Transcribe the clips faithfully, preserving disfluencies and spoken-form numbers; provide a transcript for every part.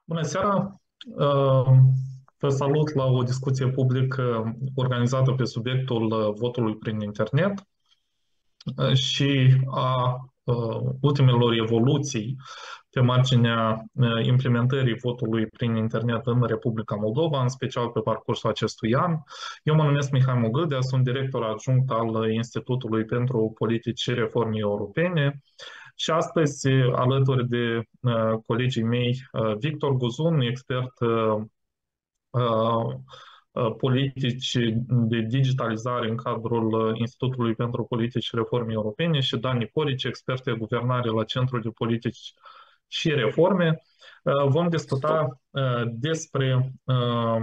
Bună seara! Vă salut la o discuție publică organizată pe subiectul votului prin internet și a ultimelor evoluții pe marginea implementării votului prin internet în Republica Moldova, în special pe parcursul acestui an. Eu mă numesc Mihai Mogâldea, sunt director adjunct al Institutului pentru Politici și Reforme Europene. Și astăzi, alături de uh, colegii mei, uh, Victor Guzun, expert uh, uh, politici de digitalizare în cadrul Institutului pentru Politici și Reforme Europene, și Dan Nicolici, expert de guvernare la Centrul de Politici și Reforme, uh, vom discuta uh, despre uh,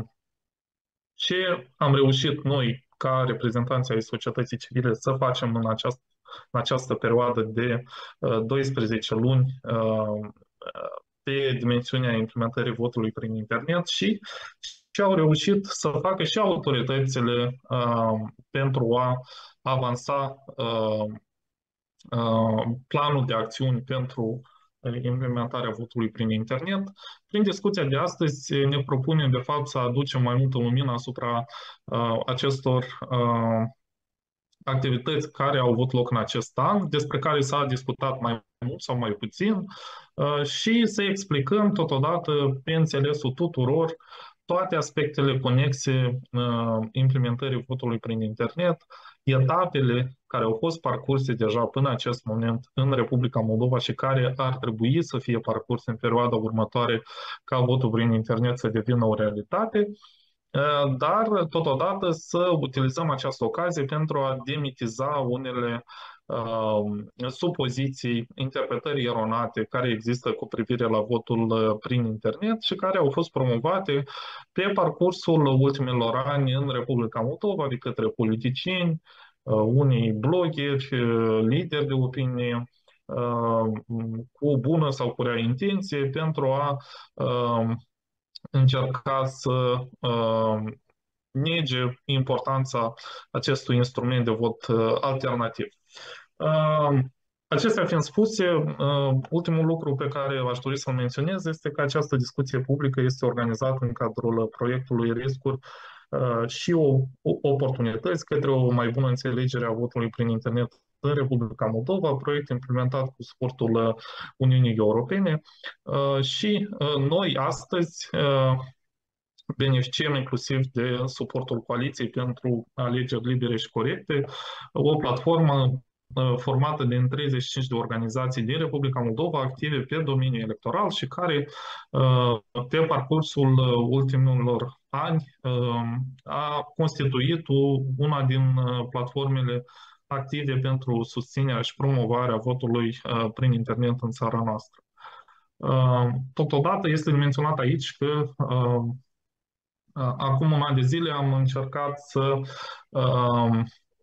ce am reușit noi, ca reprezentanți ai societății civile, să facem în această în această perioadă de uh, doisprezece luni uh, pe dimensiunea implementării votului prin internet și ce au reușit să facă și autoritățile uh, pentru a avansa uh, uh, planul de acțiuni pentru implementarea votului prin internet. Prin discuția de astăzi ne propunem de fapt să aducem mai multă lumină asupra uh, acestor uh, activități care au avut loc în acest an, despre care s-a discutat mai mult sau mai puțin, și să explicăm totodată, pe înțelesul tuturor, toate aspectele conexe implementării votului prin internet, etapele care au fost parcurse deja până acest moment în Republica Moldova și care ar trebui să fie parcurse în perioada următoare ca votul prin internet să devină o realitate, dar totodată să utilizăm această ocazie pentru a demitiza unele uh, supoziții, interpretări eronate care există cu privire la votul prin internet și care au fost promovate pe parcursul ultimilor ani în Republica Moldova de către politicieni, uh, unii bloggeri, lideri de opinie, uh, cu bună sau cu rea intenție pentru a uh, încerca să uh, nege importanța acestui instrument de vot uh, alternativ. Uh, Acestea fiind spuse, uh, ultimul lucru pe care aș dori să-l menționez este că această discuție publică este organizată în cadrul proiectului Riscuri uh, și o, o, oportunități către o mai bună înțelegere a votului prin internet în Republica Moldova, proiect implementat cu suportul Uniunii Europene și noi astăzi beneficiem inclusiv de suportul Coaliției pentru Alegeri Libere și Corecte, o platformă formată din treizeci și cinci de organizații din Republica Moldova active pe domeniul electoral și care pe parcursul ultimilor ani a constituit una din platformele active pentru susținerea și promovarea votului uh, prin internet în țara noastră. Uh, totodată este menționat aici că uh, uh, acum un an de zile am încercat să uh,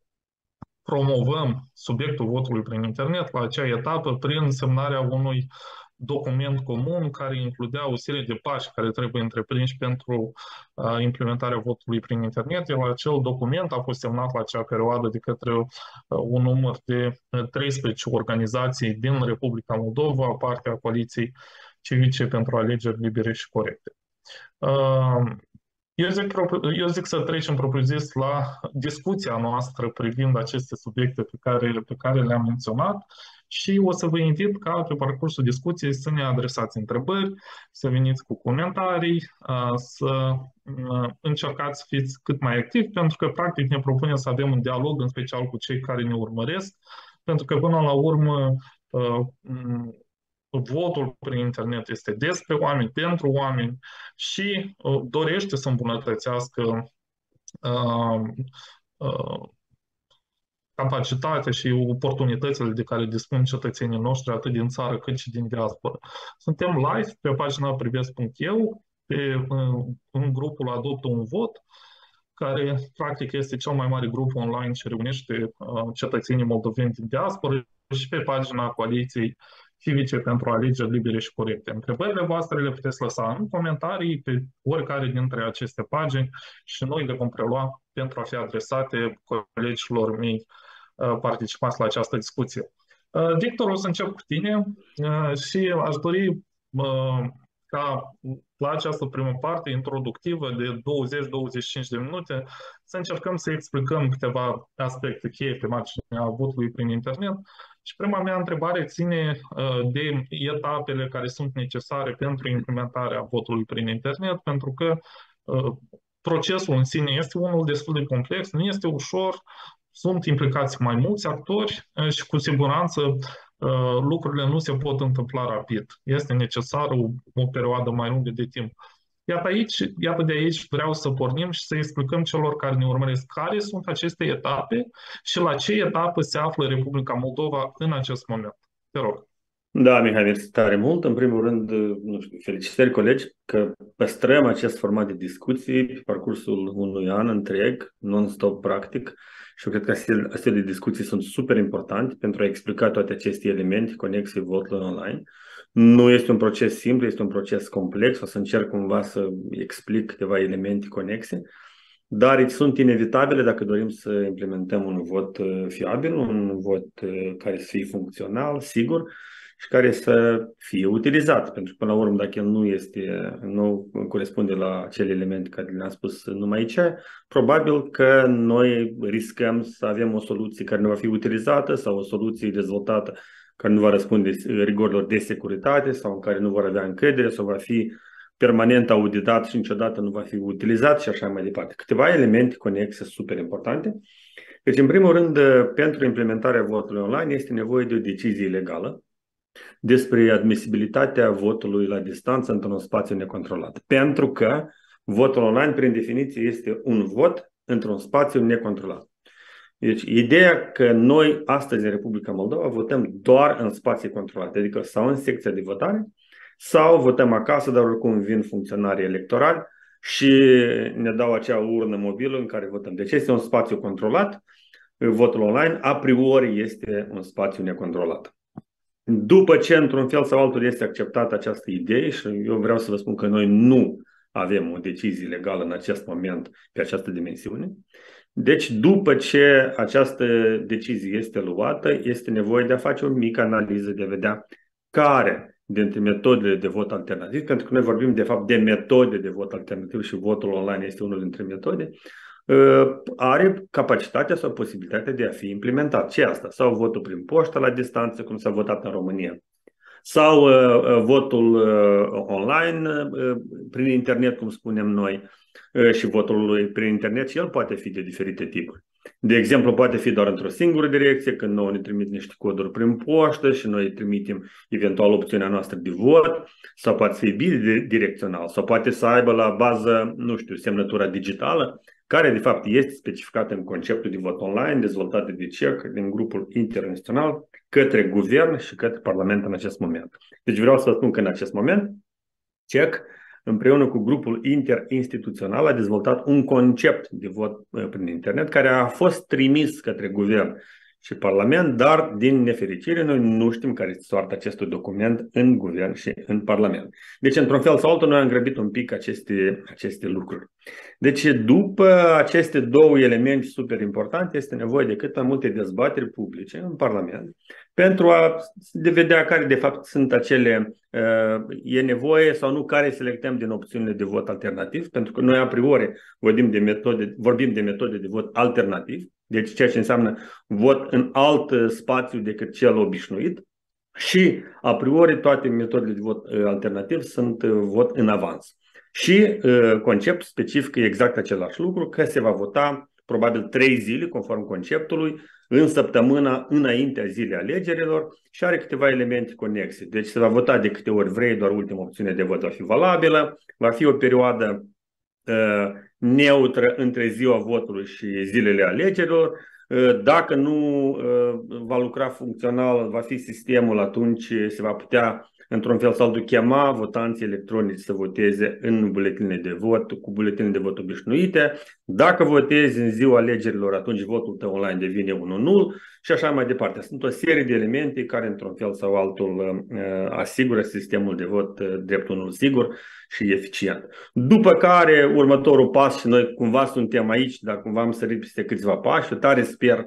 promovăm subiectul votului prin internet la acea etapă prin semnarea unui document comun care includea o serie de pași care trebuie întreprinși pentru uh, implementarea votului prin internet. Iar acel document a fost semnat la acea perioadă de către uh, un număr de treisprezece organizații din Republica Moldova, partea Coaliției Civice pentru Alegeri Libere și Corecte. Uh, Eu zic, eu zic să trecem propriu-zis la discuția noastră privind aceste subiecte pe care, pe care le-am menționat și o să vă invit ca pe parcursul discuției să ne adresați întrebări, să veniți cu comentarii, să încercați să fiți cât mai activi, pentru că practic ne propunem să avem un dialog, în special cu cei care ne urmăresc, pentru că până la urmă votul prin internet este despre oameni, pentru oameni și uh, dorește să îmbunătățească uh, uh, capacitatea și oportunitățile de care dispun cetățenii noștri atât din țară cât și din diaspora. Suntem live pe pagina privesc punct e u, pe, uh, în grupul Adoptă un vot, care practic este cel mai mare grup online și reunește uh, cetățenii moldoveni din diaspora, și pe pagina Coaliției Civice pentru Alegeri Libere și Corecte. Întrebările voastre le puteți lăsa în comentarii pe oricare dintre aceste pagini și noi le vom prelua pentru a fi adresate colegilor mei participați la această discuție. Victor, o să încep cu tine și aș dori ca la această primă parte introductivă de douăzeci douăzeci și cinci de minute să încercăm să explicăm câteva aspecte cheie pe marginea votului prin internet. Și prima mea întrebare ține de etapele care sunt necesare pentru implementarea votului prin internet, pentru că procesul în sine este unul destul de complex, nu este ușor, sunt implicați mai mulți actori și cu siguranță lucrurile nu se pot întâmpla rapid. Este necesară o, o perioadă mai lungă de timp. Iată, aici, iată de aici vreau să pornim și să explicăm celor care ne urmăresc care sunt aceste etape și la ce etapă se află Republica Moldova în acest moment. Te rog. Da, Mihai, mersi tare mult. În primul rând, nu știu, felicitări, colegi, că păstrăm acest format de discuții pe parcursul unui an întreg, non-stop practic. Și eu cred că astea de discuții sunt super importante pentru a explica toate aceste elemente conexe votului online. Nu este un proces simplu, este un proces complex. O să încerc cumva să explic câteva elemente conexe, dar sunt inevitabile dacă dorim să implementăm un vot fiabil, un vot care să fie funcțional, sigur, și care să fie utilizat. Pentru că, până la urmă, dacă el nu este, nu corespunde la acele elemente care le-am spus numai aici, probabil că noi riscăm să avem o soluție care nu va fi utilizată sau o soluție dezvoltată care nu va răspunde rigorilor de securitate sau în care nu vor avea încredere sau va fi permanent auditat și niciodată nu va fi utilizat și așa mai departe. Câteva elemente conexe super importante. Deci, în primul rând, pentru implementarea votului online este nevoie de o decizie legală despre admisibilitatea votului la distanță într-un spațiu necontrolat. Pentru că votul online, prin definiție, este un vot într-un spațiu necontrolat. Deci, ideea că noi, astăzi, în Republica Moldova, votăm doar în spații controlate, adică sau în secția de votare, sau votăm acasă, dar oricum vin funcționarii electorali și ne dau acea urnă mobilă în care votăm. Deci este un spațiu controlat, votul online, a priori este un spațiu necontrolat. După ce, într-un fel sau altul, este acceptată această idee, și eu vreau să vă spun că noi nu avem o decizie legală în acest moment pe această dimensiune, deci după ce această decizie este luată, este nevoie de a face o mică analiză, de a vedea care dintre metodele de vot alternativ, pentru că noi vorbim de fapt de metode de vot alternativ și votul online este unul dintre metode, are capacitatea sau posibilitatea de a fi implementat. Ce asta? Sau votul prin poștă la distanță, cum s-a votat în România, sau uh, votul uh, online uh, prin internet, cum spunem noi, uh, și votul prin internet și el poate fi de diferite tipuri. De exemplu, poate fi doar într-o singură direcție, când nouă ne trimit niște coduri prin poștă și noi trimitem eventual opțiunea noastră de vot, sau poate fi bidirecțional, sau poate să aibă la bază, nu știu, semnătura digitală, care de fapt este specificată în conceptul de vot online dezvoltat de C E C din grupul internațional către guvern și către Parlament în acest moment. Deci vreau să vă spun că în acest moment C E C împreună cu grupul interinstituțional a dezvoltat un concept de vot prin internet care a fost trimis către guvern și Parlament, dar din nefericire noi nu știm care este soarta acestui document în guvern și în Parlament. Deci, într-un fel sau altul, noi am grăbit un pic aceste, aceste lucruri. Deci, după aceste două elemente super importante, este nevoie de cât mai multe dezbateri publice în Parlament pentru a vedea care de fapt sunt acele, e nevoie sau nu, care selectăm din opțiunile de vot alternativ, pentru că noi a priori vorbim de metode, vorbim de metode de vot alternativ, deci ceea ce înseamnă vot în alt spațiu decât cel obișnuit, și a priori toate metodele de vot alternativ sunt vot în avans. Și conceptul specific e exact același lucru, că se va vota probabil trei zile, conform conceptului, în săptămâna înaintea zilei alegerilor și are câteva elemente conexe. Deci se va vota de câte ori vrei, doar ultima opțiune de vot va fi valabilă, va fi o perioadă uh, neutră între ziua votului și zilele alegerilor. Uh, dacă nu uh, va lucra funcțional, va fi sistemul, atunci se va putea într-un fel sau altul chema votanții electronici să voteze în buletinele de vot, cu buletinele de vot obișnuite. Dacă votezi în ziua alegerilor, atunci votul tău online devine unul nul și așa mai departe. Sunt o serie de elemente care într-un fel sau altul asigură sistemul de vot drept unul sigur și eficient. După care, următorul pas, și noi cumva suntem aici, dar cumva am sărit peste câțiva pași, tare sper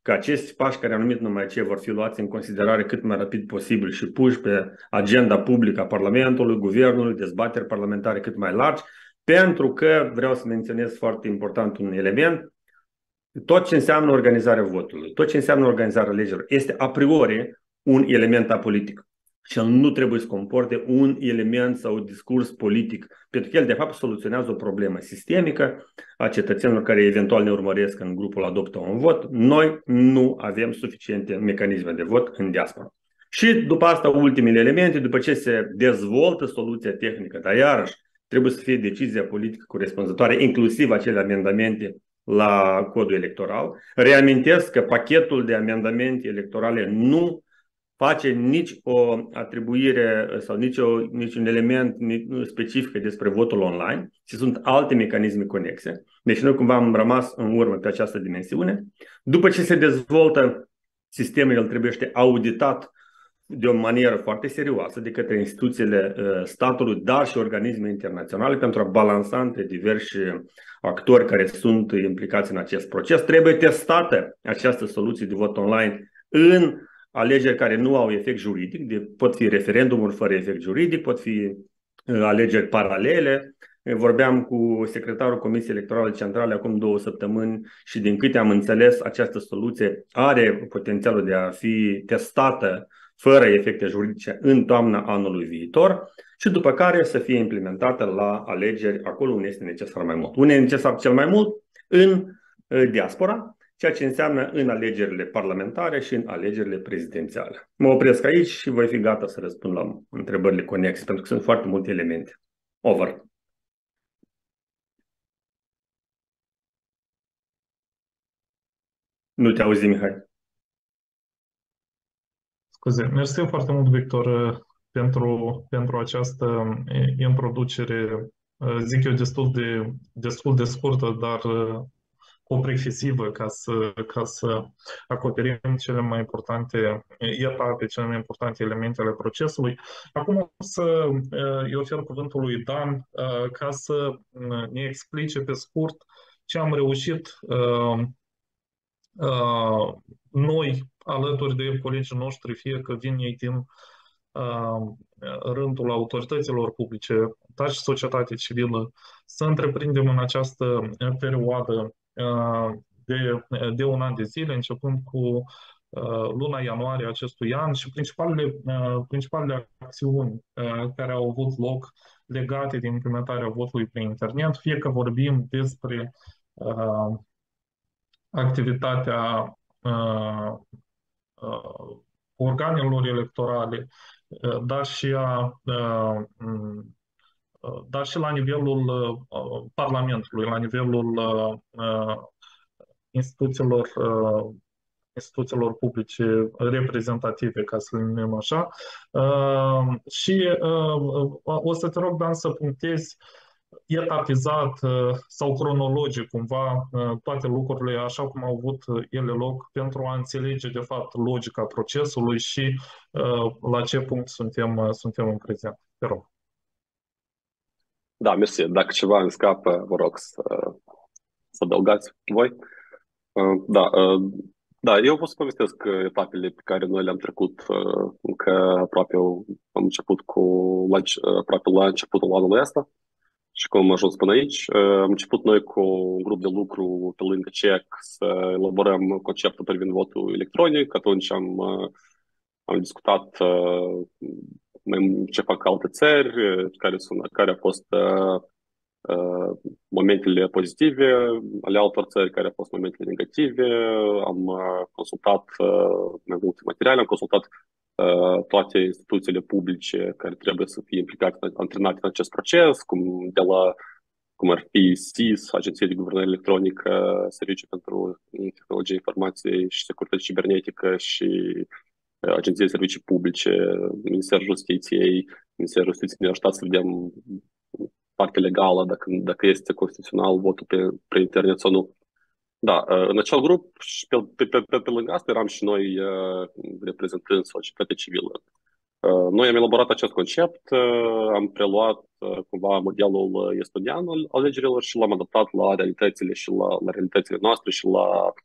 că acești pași care am numit numai ce vor fi luați în considerare cât mai rapid posibil și puși pe agenda publică a Parlamentului, Guvernului, dezbateri parlamentare cât mai largi, pentru că vreau să menționez foarte important un element. Tot ce înseamnă organizarea votului, tot ce înseamnă organizarea alegerilor este a priori un element apolitic și el nu trebuie să comporte un element sau un discurs politic, pentru că el de fapt soluționează o problemă sistemică a cetățenilor care eventual ne urmăresc în grupul adoptă un vot. Noi nu avem suficiente mecanisme de vot în diaspora. Și după asta ultimele elemente, după ce se dezvoltă soluția tehnică, dar iarăși trebuie să fie decizia politică corespunzătoare, inclusiv acele amendamente la codul electoral. Reamintesc că pachetul de amendamente electorale nu face nici o atribuire sau nici, o, nici un element specific despre votul online, ci sunt alte mecanisme conexe. Deci noi cumva am rămas în urmă pe această dimensiune. După ce se dezvoltă sistemul, el trebuie auditat de o manieră foarte serioasă de către instituțiile statului, dar și organisme internaționale pentru a balansa între diversi actori care sunt implicați în acest proces. Trebuie testată această soluție de vot online în alegeri care nu au efect juridic, de, pot fi referendumuri fără efect juridic, pot fi alegeri paralele. Vorbeam cu secretarul Comisiei Electorale Centrale acum două săptămâni și din câte am înțeles, această soluție are potențialul de a fi testată fără efecte juridice în toamna anului viitor și după care să fie implementată la alegeri acolo unde este necesar mai mult. Unde e necesar cel mai mult? În diaspora, ceea ce înseamnă în alegerile parlamentare și în alegerile prezidențiale. Mă opresc aici și voi fi gata să răspund la întrebările conexe, pentru că sunt foarte multe elemente. Over. Nu te auzi, Mihai. Scuze, mersi foarte mult, Victor, pentru, pentru această introducere, zic eu, destul de, destul de scurtă, dar comprehensive ca să, ca să acoperim cele mai importante etape, cele mai importante elemente ale procesului. Acum o să îi ofer cuvântul lui Dan ca să ne explice pe scurt ce am reușit noi, alături de colegii noștri, fie că vin ei din rândul autorităților publice, dar și societatea civilă, să întreprindem în această perioadă de, de un an de zile, începând cu luna ianuarie acestui an și principalele, principalele acțiuni care au avut loc legate de implementarea votului prin internet, fie că vorbim despre activitatea organelor electorale, dar și, a, dar și la nivelul Parlamentului, la nivelul instituțiilor, instituțiilor publice reprezentative, ca să le numim așa. Și o să te rog, Dan, să punctezi etapizat sau cronologic cumva toate lucrurile așa cum au avut ele loc pentru a înțelege de fapt logica procesului și la ce punct suntem, suntem în prezent. Te rog. Da, mersi. Dacă ceva îmi scapă, vă rog să, să adăugați voi. Da, da, eu vă să povestesc etapele pe care noi le-am trecut încă aproape, am început cu, aproape la începutul anului ăsta. Și cum am ajuns până aici, am început noi cu un grup de lucru pe lângă C E C să elaborăm conceptul privind votul electronic. Atunci am, am discutat ce fac alte țări, care, sunt, care au fost momentele pozitive ale altor țări, care au fost momentele negative. Am consultat mai multe materiale, am consultat toate instituțiile publice care trebuie să fie implicate, antrenate în acest proces, cum, de la, cum ar fi S I S, Agenția de Guvernare Electronică, Serviciul pentru Tehnologie Informației și Securitate Cibernetică și Agenția de Servicii Publice, Ministerul Justiției, Ministerul Justiției ne-a ajutat să vedem partea legală, dacă, dacă este constituțional votul pe, pe internet sau nu. Da, în acel grup și pe, pe, pe, pe, pe lângă asta eram și noi reprezentând societatea civilă. Noi am elaborat acest concept, am preluat cumva modelul estonian al alegerilor și l-am adaptat la realitățile și la, la realitățile noastre și la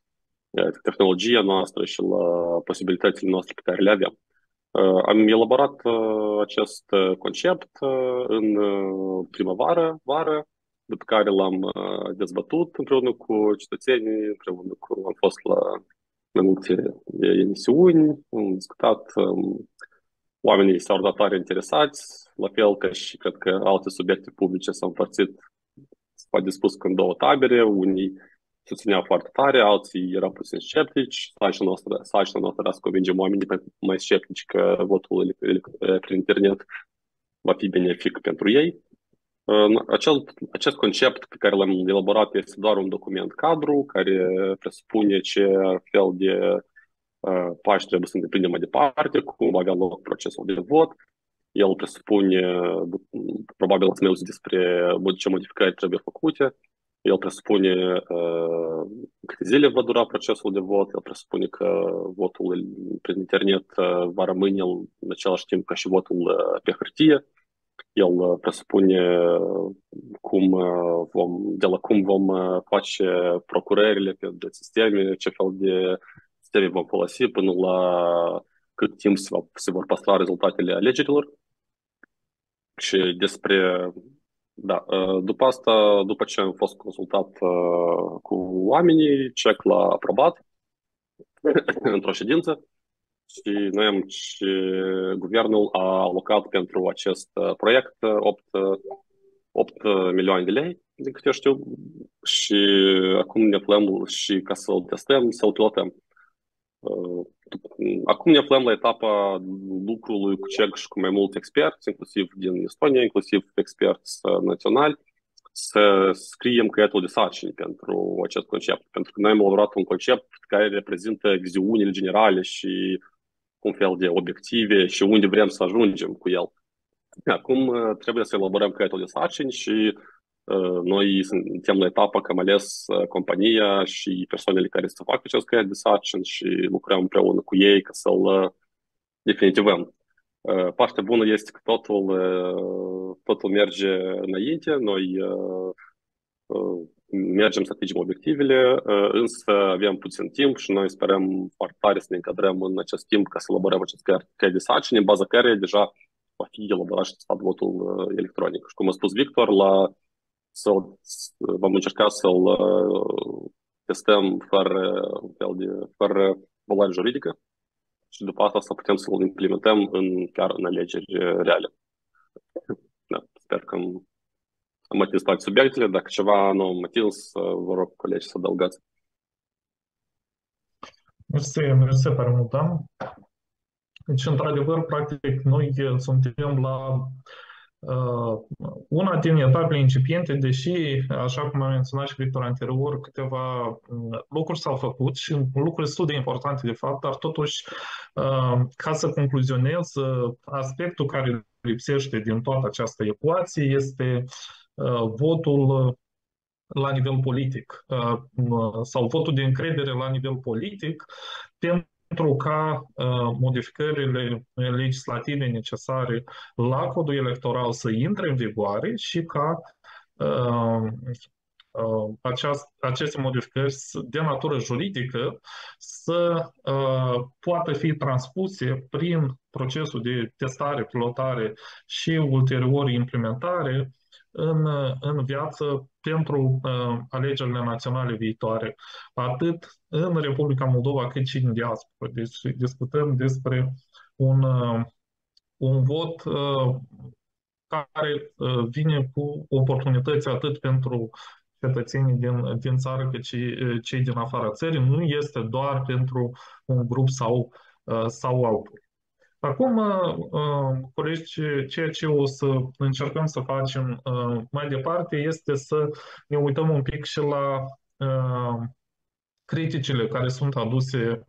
tehnologia noastră și la posibilitățile noastre pe care le avem. Am elaborat acest concept în primăvară, vară, după care l-am dezbătut împreună cu cetățenii, împreună cu, am fost la mai multe emisiuni, am discutat, oamenii s-au arătat tare interesați, la fel ca și cred că alte subiecte publice s-au împărțit, s-au dispus în două tabere, unii susțineau foarte tare, alții erau puțin sceptici. Sarcina noastră, sarcina noastră era să convingem oamenii mai sceptici că votul prin internet va fi benefic pentru ei. Acel, acest concept pe care l-am elaborat este doar un document cadru care presupune ce fel de uh, pași trebuie să îndeprindem mai departe, cum va avea loc procesul de vot. El presupune, probabil să ne despre ce modificări trebuie făcute. El presupune uh, câte zile va dura procesul de vot, el presupune că votul prin internet uh, va rămâne în același timp ca și votul uh, pe hârtie. El uh, presupune cum, uh, vom, de la cum vom uh, face procurările de sisteme, ce fel de sisteme vom folosi până la cât timp se, va, se vor păstra rezultatele alegerilor. Și despre Da, după asta, după ce am fost consultat uh, cu oamenii, C E C l-a aprobat într-o ședință și noi am și guvernul a alocat pentru acest proiect opt milioane de lei, din câte eu știu, și acum ne aflăm și ca să-l testăm, să-l pilotăm. Uh, acum ne aflăm la etapa lucrului cu C E C și cu mai mulți experți, inclusiv din Estonia, inclusiv experți naționali, să scriem caietul de sarcini pentru acest concept. Pentru că noi am elaborat un concept care reprezintă viziunile generale și un fel de obiective și unde vrem să ajungem cu el. Acum trebuie să elaborăm caietul de sarcini și noi suntem la etapa că am ales compania și persoanele care să facă acest caiet de sarcini și lucrăm împreună cu ei ca să-l definitivăm. Partea bună este că totul, totul merge înainte, noi mergem să atingem obiectivele, însă avem puțin timp și noi sperăm foarte tare să ne încadrăm în acest timp ca să elaborăm acest caiet de sarcini, în baza care deja va fi elaborat și testat votul electronic. Și cum a spus Victor, la să vom încerca să-l uh, testăm fără, fel de, fără valoare juridică și după asta să putem să-l implementăm în, chiar în alegeri reale. Da, sper că am, am atins toate subiectele. Dacă ceva nu am atins, vă rog colegi să adăugați. Mersi, mersi tare mult, Dan. Deci, într-adevăr, practic, noi suntem la Uh, una din etapele incipiente, deși, așa cum a menționat și Victor anterior, câteva uh, lucruri s-au făcut și lucruri destul de importante de fapt, dar totuși, uh, ca să concluzionez, uh, aspectul care lipsește din toată această ecuație este uh, votul la nivel politic uh, sau votul de încredere la nivel politic pentru ca uh, modificările legislative necesare la codul electoral să intre în vigoare și ca uh, uh, aceast, aceste modificări de natură juridică să uh, poată fi transpuse prin procesul de testare, pilotare și ulterior implementare în, în viață pentru uh, alegerile naționale viitoare, atât în Republica Moldova cât și în diaspora. Deci discutăm despre un, uh, un vot uh, care uh, vine cu oportunități atât pentru cetățenii din, din țară cât și cei din afara țării. Nu este doar pentru un grup sau, uh, sau altul. Acum, colegi, ceea ce o să încercăm să facem mai departe este să ne uităm un pic și la criticile care sunt aduse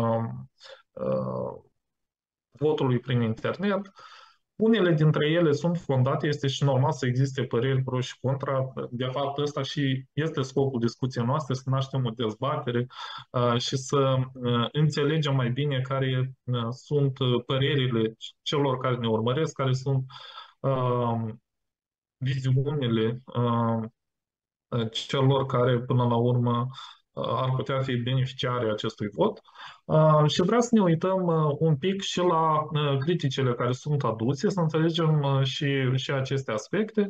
votului prin internet. Unele dintre ele sunt fondate, este și normal să existe păreri pro și contra. De fapt, ăsta și este scopul discuției noastre, să naștem o dezbatere uh, și să uh, înțelegem mai bine care uh, sunt părerile celor care ne urmăresc, care sunt uh, viziunile uh, celor care, până la urmă, ar putea fi beneficiarii acestui vot. Și vreau să ne uităm un pic și la criticile care sunt aduse, să înțelegem și, și aceste aspecte.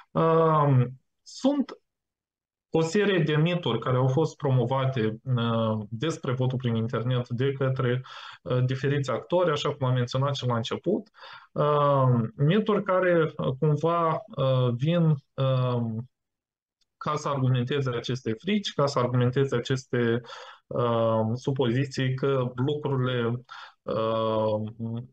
Sunt o serie de mituri care au fost promovate despre votul prin internet de către diferiți actori, așa cum am menționat și la început. Mituri care cumva vin ca să argumenteze aceste frici, ca să argumenteze aceste uh, supoziții că lucrurile uh,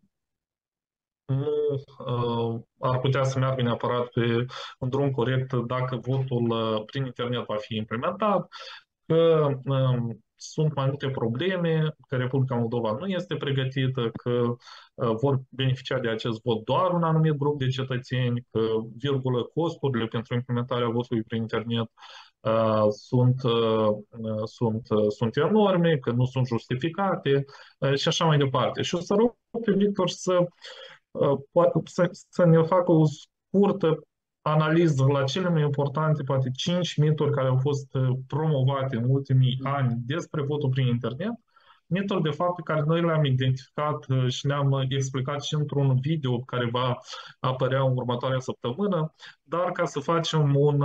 nu uh, ar putea să meargă neapărat pe un drum corect dacă votul uh, prin internet va fi implementat, că uh, sunt mai multe probleme, că Republica Moldova nu este pregătită, că uh, vor beneficia de acest vot doar un anumit grup de cetățeni, că, virgulă, costurile pentru implementarea votului prin internet uh, sunt, uh, sunt, uh, sunt enorme, că nu sunt justificate uh, și așa mai departe. Și o să rog pe Victor să, uh, să, să ne facă o scurtă analiză la cele mai importante, poate cinci mituri care au fost promovate în ultimii ani despre votul prin internet, mituri de fapt pe care noi le-am identificat și le-am explicat și într-un video care va apărea în următoarea săptămână, dar ca să facem un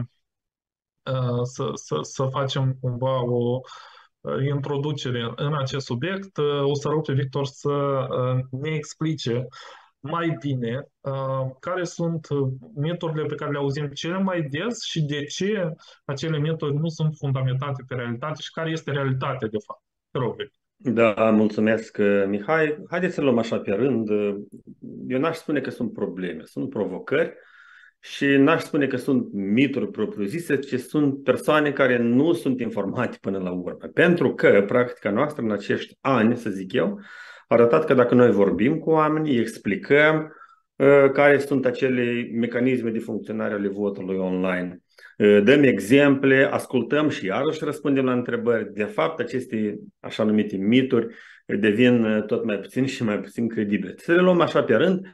să, să, să facem cumva o introducere în acest subiect, o să rog pe Victor să ne explice mai bine uh, care sunt miturile pe care le auzim cel mai des și de ce acele mituri nu sunt fundamentate pe realitate și care este realitatea de fapt. Te rog, Da, mulțumesc, Mihai. Haideți să luăm așa pe rând. Eu n-aș spune că sunt probleme, sunt provocări și n-aș spune că sunt mituri propriu-zise, ci sunt persoane care nu sunt informate până la urmă. Pentru că practica noastră în acești ani, să zic eu, a arătat că dacă noi vorbim cu oamenii, explicăm uh, care sunt acele mecanisme de funcționare ale votului online, uh, dăm exemple, ascultăm și iarăși răspundem la întrebări. De fapt, aceste așa numite mituri devin uh, tot mai puțin și mai puțin credibile. Să le luăm așa pe rând.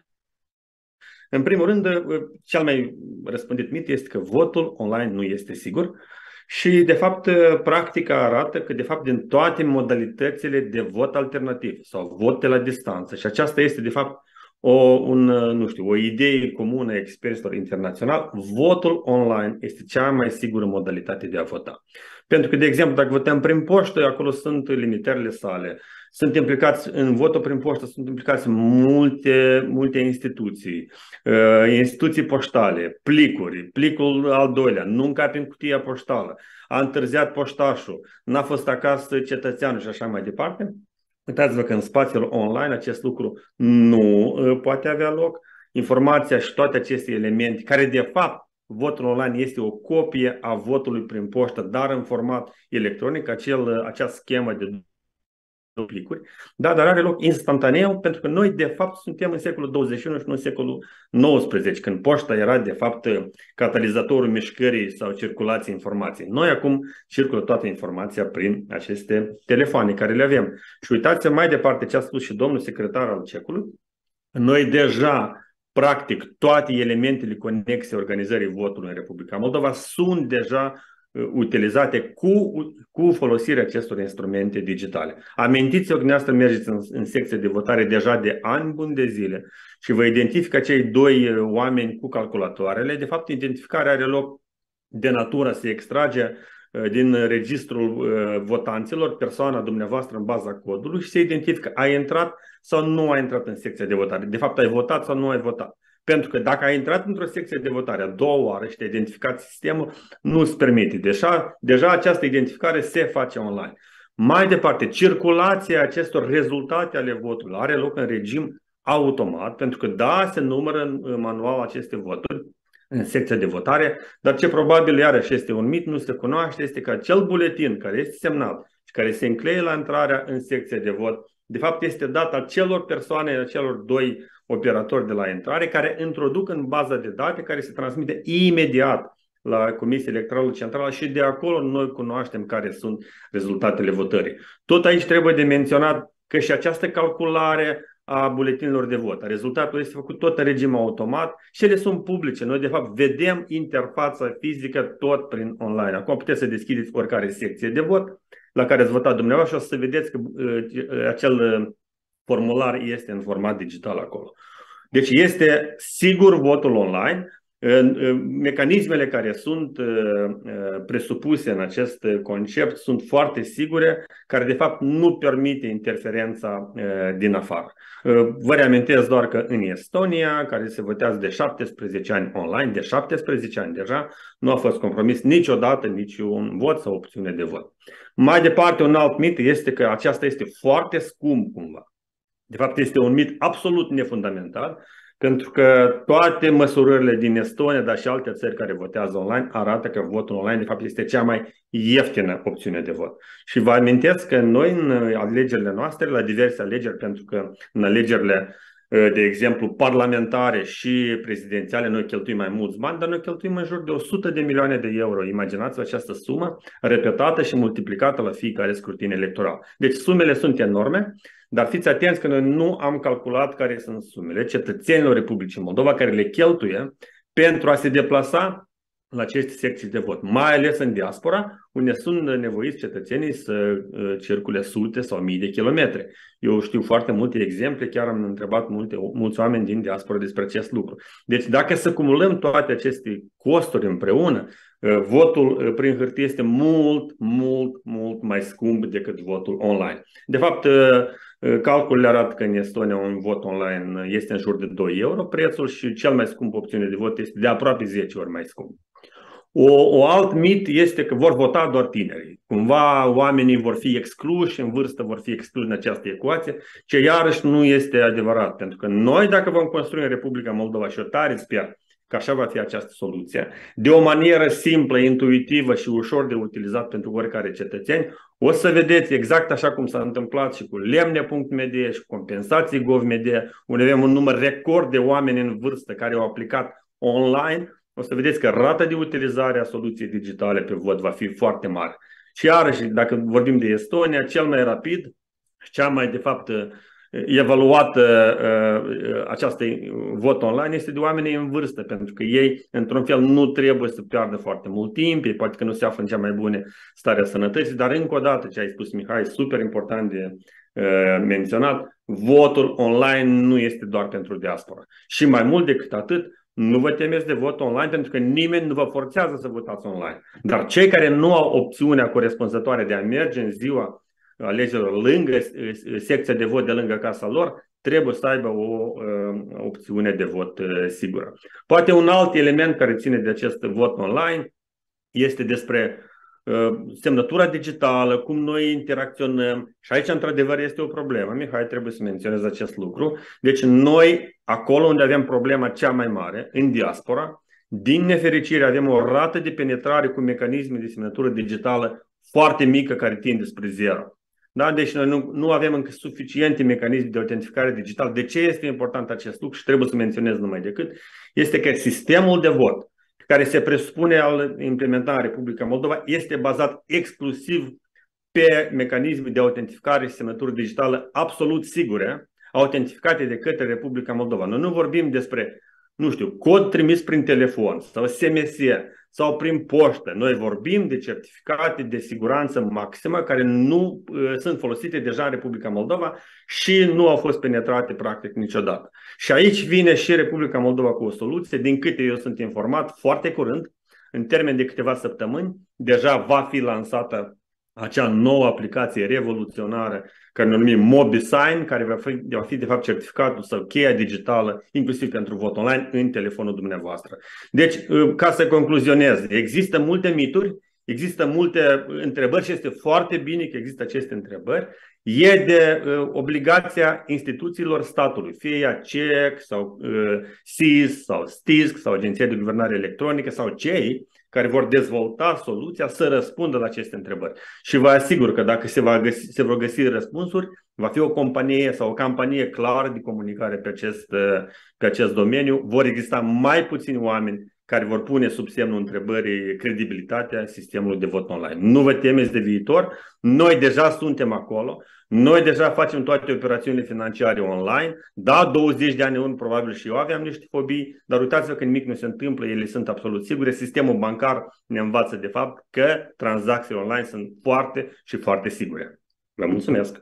În primul rând, uh, cel mai răspândit mit este că votul online nu este sigur. Și, de fapt, practica arată că, de fapt, din toate modalitățile de vot alternativ sau vot de la distanță, și aceasta este, de fapt, o, un, nu știu, o idee comună a experților internaționali, votul online este cea mai sigură modalitate de a vota. Pentru că, de exemplu, dacă votăm prin poștă, acolo sunt limitările sale. Sunt implicați în votul prin poștă, sunt implicați multe, multe instituții, instituții poștale, plicuri, plicul al doilea, nu încape în cutia poștală, a întârziat poștașul, n-a fost acasă cetățeanul și așa mai departe. Uitați-vă că în spațiul online acest lucru nu poate avea loc. Informația și toate aceste elemente, care de fapt votul online este o copie a votului prin poștă, dar în format electronic, acel, acea schemă de plicuri, da, dar are loc instantaneu, pentru că noi de fapt suntem în secolul douăzeci și unu și nu în secolul nouăsprezece, când poșta era de fapt catalizatorul mișcării sau circulației informației. Noi acum circulă toată informația prin aceste telefoane care le avem. Și uitați-vă mai departe ce a spus și domnul secretar al cecului. Noi deja, practic, toate elementele conexe organizării votului în Republica Moldova sunt deja utilizate cu, cu folosirea acestor instrumente digitale. Amintiți-vă că dumneavoastră mergeți în, în secție de votare deja de ani buni de zile și vă identifică cei doi oameni cu calculatoarele. De fapt, identificarea are loc de natură, se extrage din registrul votanților persoana dumneavoastră în baza codului și se identifică a intrat sau nu a intrat în secția de votare. De fapt, ai votat sau nu ai votat. Pentru că dacă ai intrat într-o secție de votare a doua oară și te-ai identificat sistemul, nu îți permite. Deja, deja această identificare se face online. Mai departe, circulația acestor rezultate ale votului are loc în regim automat, pentru că da, se numără în manual aceste voturi în secția de votare, dar ce probabil iarăși este un mit, nu se cunoaște, este că acel buletin care este semnat și care se încleie la intrarea în secția de vot, de fapt este dat acelor persoane, acelor doi operatori de la intrare, care introduc în baza de date, care se transmite imediat la Comisia Electorală Centrală și de acolo noi cunoaștem care sunt rezultatele votării. Tot aici trebuie de menționat că și această calculare a buletinilor de vot. Rezultatul este făcut tot în regim automat și ele sunt publice. Noi, de fapt, vedem interfața fizică tot prin online. Acum puteți să deschideți oricare secție de vot la care ați votat dumneavoastră și o să vedeți că uh, acel uh, formular este în format digital acolo. Deci este sigur votul online. Mecanismele care sunt presupuse în acest concept sunt foarte sigure, care de fapt nu permite interferența din afară. Vă reamintesc doar că în Estonia, care se votează de șaptesprezece ani online, de șaptesprezece ani deja, nu a fost compromis niciodată niciun vot sau opțiune de vot. Mai departe, un alt mit este că aceasta este foarte scump cumva. De fapt, este un mit absolut nefundamental, pentru că toate măsurările din Estonia, dar și alte țări care votează online, arată că votul online, de fapt, este cea mai ieftină opțiune de vot. Și vă amintesc că noi, în alegerile noastre, la diverse alegeri, pentru că în alegerile, de exemplu, parlamentare și prezidențiale, noi cheltuim mai mulți bani, dar noi cheltuim în jur de o sută de milioane de euro. Imaginați-vă această sumă repetată și multiplicată la fiecare scrutin electoral. Deci sumele sunt enorme. Dar fiți atenți că noi nu am calculat care sunt sumele cetățenilor Republicii Moldova care le cheltuie pentru a se deplasa la aceste secții de vot, mai ales în diaspora, unde sunt nevoiți cetățenii să circule sute sau mii de kilometri. Eu știu foarte multe exemple, chiar am întrebat multe, mulți oameni din diaspora despre acest lucru. Deci dacă să cumulăm toate aceste costuri împreună, votul prin hârtie este mult, mult, mult mai scump decât votul online. De fapt, calculele arată că în Estonia un vot online este în jur de doi euro prețul și cel mai scump opțiune de vot este de aproape zece ori mai scump. O, o alt mit este că vor vota doar tinerii. Cumva oamenii vor fi excluși, în vârstă vor fi excluși în această ecuație, ce iarăși nu este adevărat. Pentru că noi, dacă vom construi în Republica Moldova, și eu tare sper că așa va fi această soluție, de o manieră simplă, intuitivă și ușor de utilizat pentru oricare cetățeni, o să vedeți exact așa cum s-a întâmplat și cu lemne punct m d și cu compensații punct gov punct m d, unde avem un număr record de oameni în vârstă care au aplicat online. O să vedeți că rata de utilizare a soluției digitale pe vot va fi foarte mare. Și iarăși, dacă vorbim de Estonia, cel mai rapid, cea mai de fapt evaluată această vot online este de oamenii în vârstă, pentru că ei, într-un fel, nu trebuie să piardă foarte mult timp, ei poate că nu se află în cea mai bună stare a sănătății, dar încă o dată, ce ai spus, Mihai, super important de menționat, votul online nu este doar pentru diaspora. Și mai mult decât atât, nu vă temeți de vot online, pentru că nimeni nu vă forțează să votați online. Dar cei care nu au opțiunea corespunzătoare de a merge în ziua alegerilor lângă secția de vot de lângă casa lor, trebuie să aibă o uh, opțiune de vot uh, sigură. Poate un alt element care ține de acest vot online este despre uh, semnătura digitală, cum noi interacționăm. Și aici, într-adevăr, este o problemă. Mihai, trebuie să menționez acest lucru. Deci noi, acolo unde avem problema cea mai mare, în diaspora, din nefericire avem o rată de penetrare cu mecanisme de semnătură digitală foarte mică, care tinde spre zero. Da? Deci noi nu, nu avem încă suficiente mecanisme de autentificare digitală. De ce este important acest lucru și trebuie să menționez numai decât? Este că sistemul de vot care se presupune al implementa în Republica Moldova este bazat exclusiv pe mecanisme de autentificare și semnătură digitală absolut sigure, autentificate de către Republica Moldova. Noi nu vorbim despre, nu știu, cod trimis prin telefon sau S M S sau prin poștă. Noi vorbim de certificate de siguranță maximă care nu uh, sunt folosite deja în Republica Moldova și nu au fost penetrate practic niciodată. Și aici vine și Republica Moldova cu o soluție, din câte eu sunt informat, foarte curând, în termen de câteva săptămâni, deja va fi lansată acea nouă aplicație revoluționară care ne numim MobiSign, care va fi, va fi de fapt certificatul sau cheia digitală, inclusiv pentru vot online, în telefonul dumneavoastră. Deci, ca să concluzionez, există multe mituri, există multe întrebări și este foarte bine că există aceste întrebări. E de uh, obligația instituțiilor statului, fie ea C E C sau uh, S I S sau S T I S C sau Agenția de Guvernare Electronică sau cei care vor dezvolta soluția să răspundă la aceste întrebări. Și vă asigur că dacă se, va găsi, se vor găsi răspunsuri, va fi o companie sau o campanie clară de comunicare pe acest, pe acest domeniu. Vor exista mai puțini oameni care vor pune sub semnul întrebării credibilitatea sistemului de vot online. Nu vă temeți de viitor, noi deja suntem acolo. Noi deja facem toate operațiunile financiare online. Da, douăzeci de ani în urmă probabil și eu aveam niște fobii, dar uitați-vă că nimic nu se întâmplă, ele sunt absolut sigure. Sistemul bancar ne învață de fapt că tranzacțiile online sunt foarte și foarte sigure. Vă mulțumesc!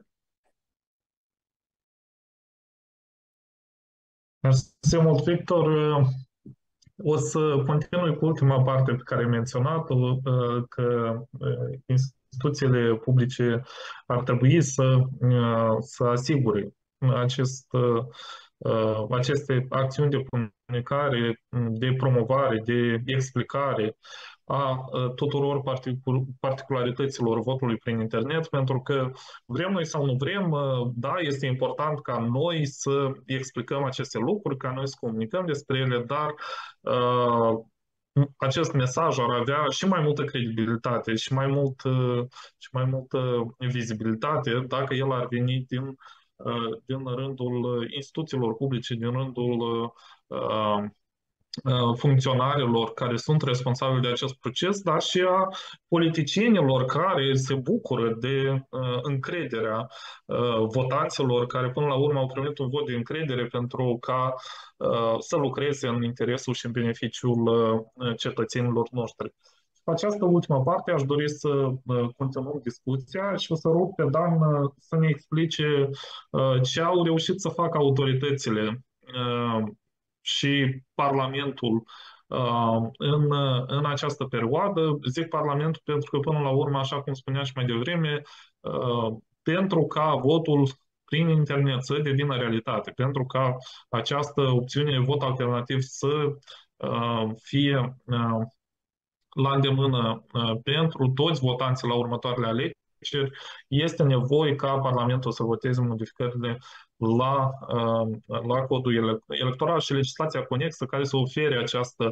Mersi mult, Victor. O să continui cu ultima parte pe care ai menționat-o, că instituțiile publice ar trebui să, să asigure acest, aceste acțiuni de comunicare, de promovare, de explicare a tuturor particularităților votului prin internet, pentru că vrem noi sau nu vrem, da, este important ca noi să explicăm aceste lucruri, ca noi să comunicăm despre ele, dar uh, acest mesaj ar avea și mai multă credibilitate și mai mult, și mai multă vizibilitate dacă el ar veni din, din rândul instituțiilor publice, din rândul uh, funcționarilor care sunt responsabili de acest proces, dar și a politicienilor care se bucură de uh, încrederea uh, votanților, care până la urmă au primit un vot de încredere pentru ca uh, să lucreze în interesul și în beneficiul uh, cetățenilor noștri. Pe această ultimă parte aș dori să uh, continuăm discuția și o să rog pe Dan uh, să ne explice uh, ce au reușit să facă autoritățile uh, și Parlamentul uh, în, în această perioadă. Zic Parlamentul pentru că până la urmă, așa cum spuneam și mai devreme, uh, pentru ca votul prin internet să devină realitate, pentru ca această opțiune vot alternativ să uh, fie uh, la îndemână uh, pentru toți votanții la următoarele alegeri, este nevoie ca Parlamentul să voteze modificările la, la codul electoral și legislația conexă care să ofere această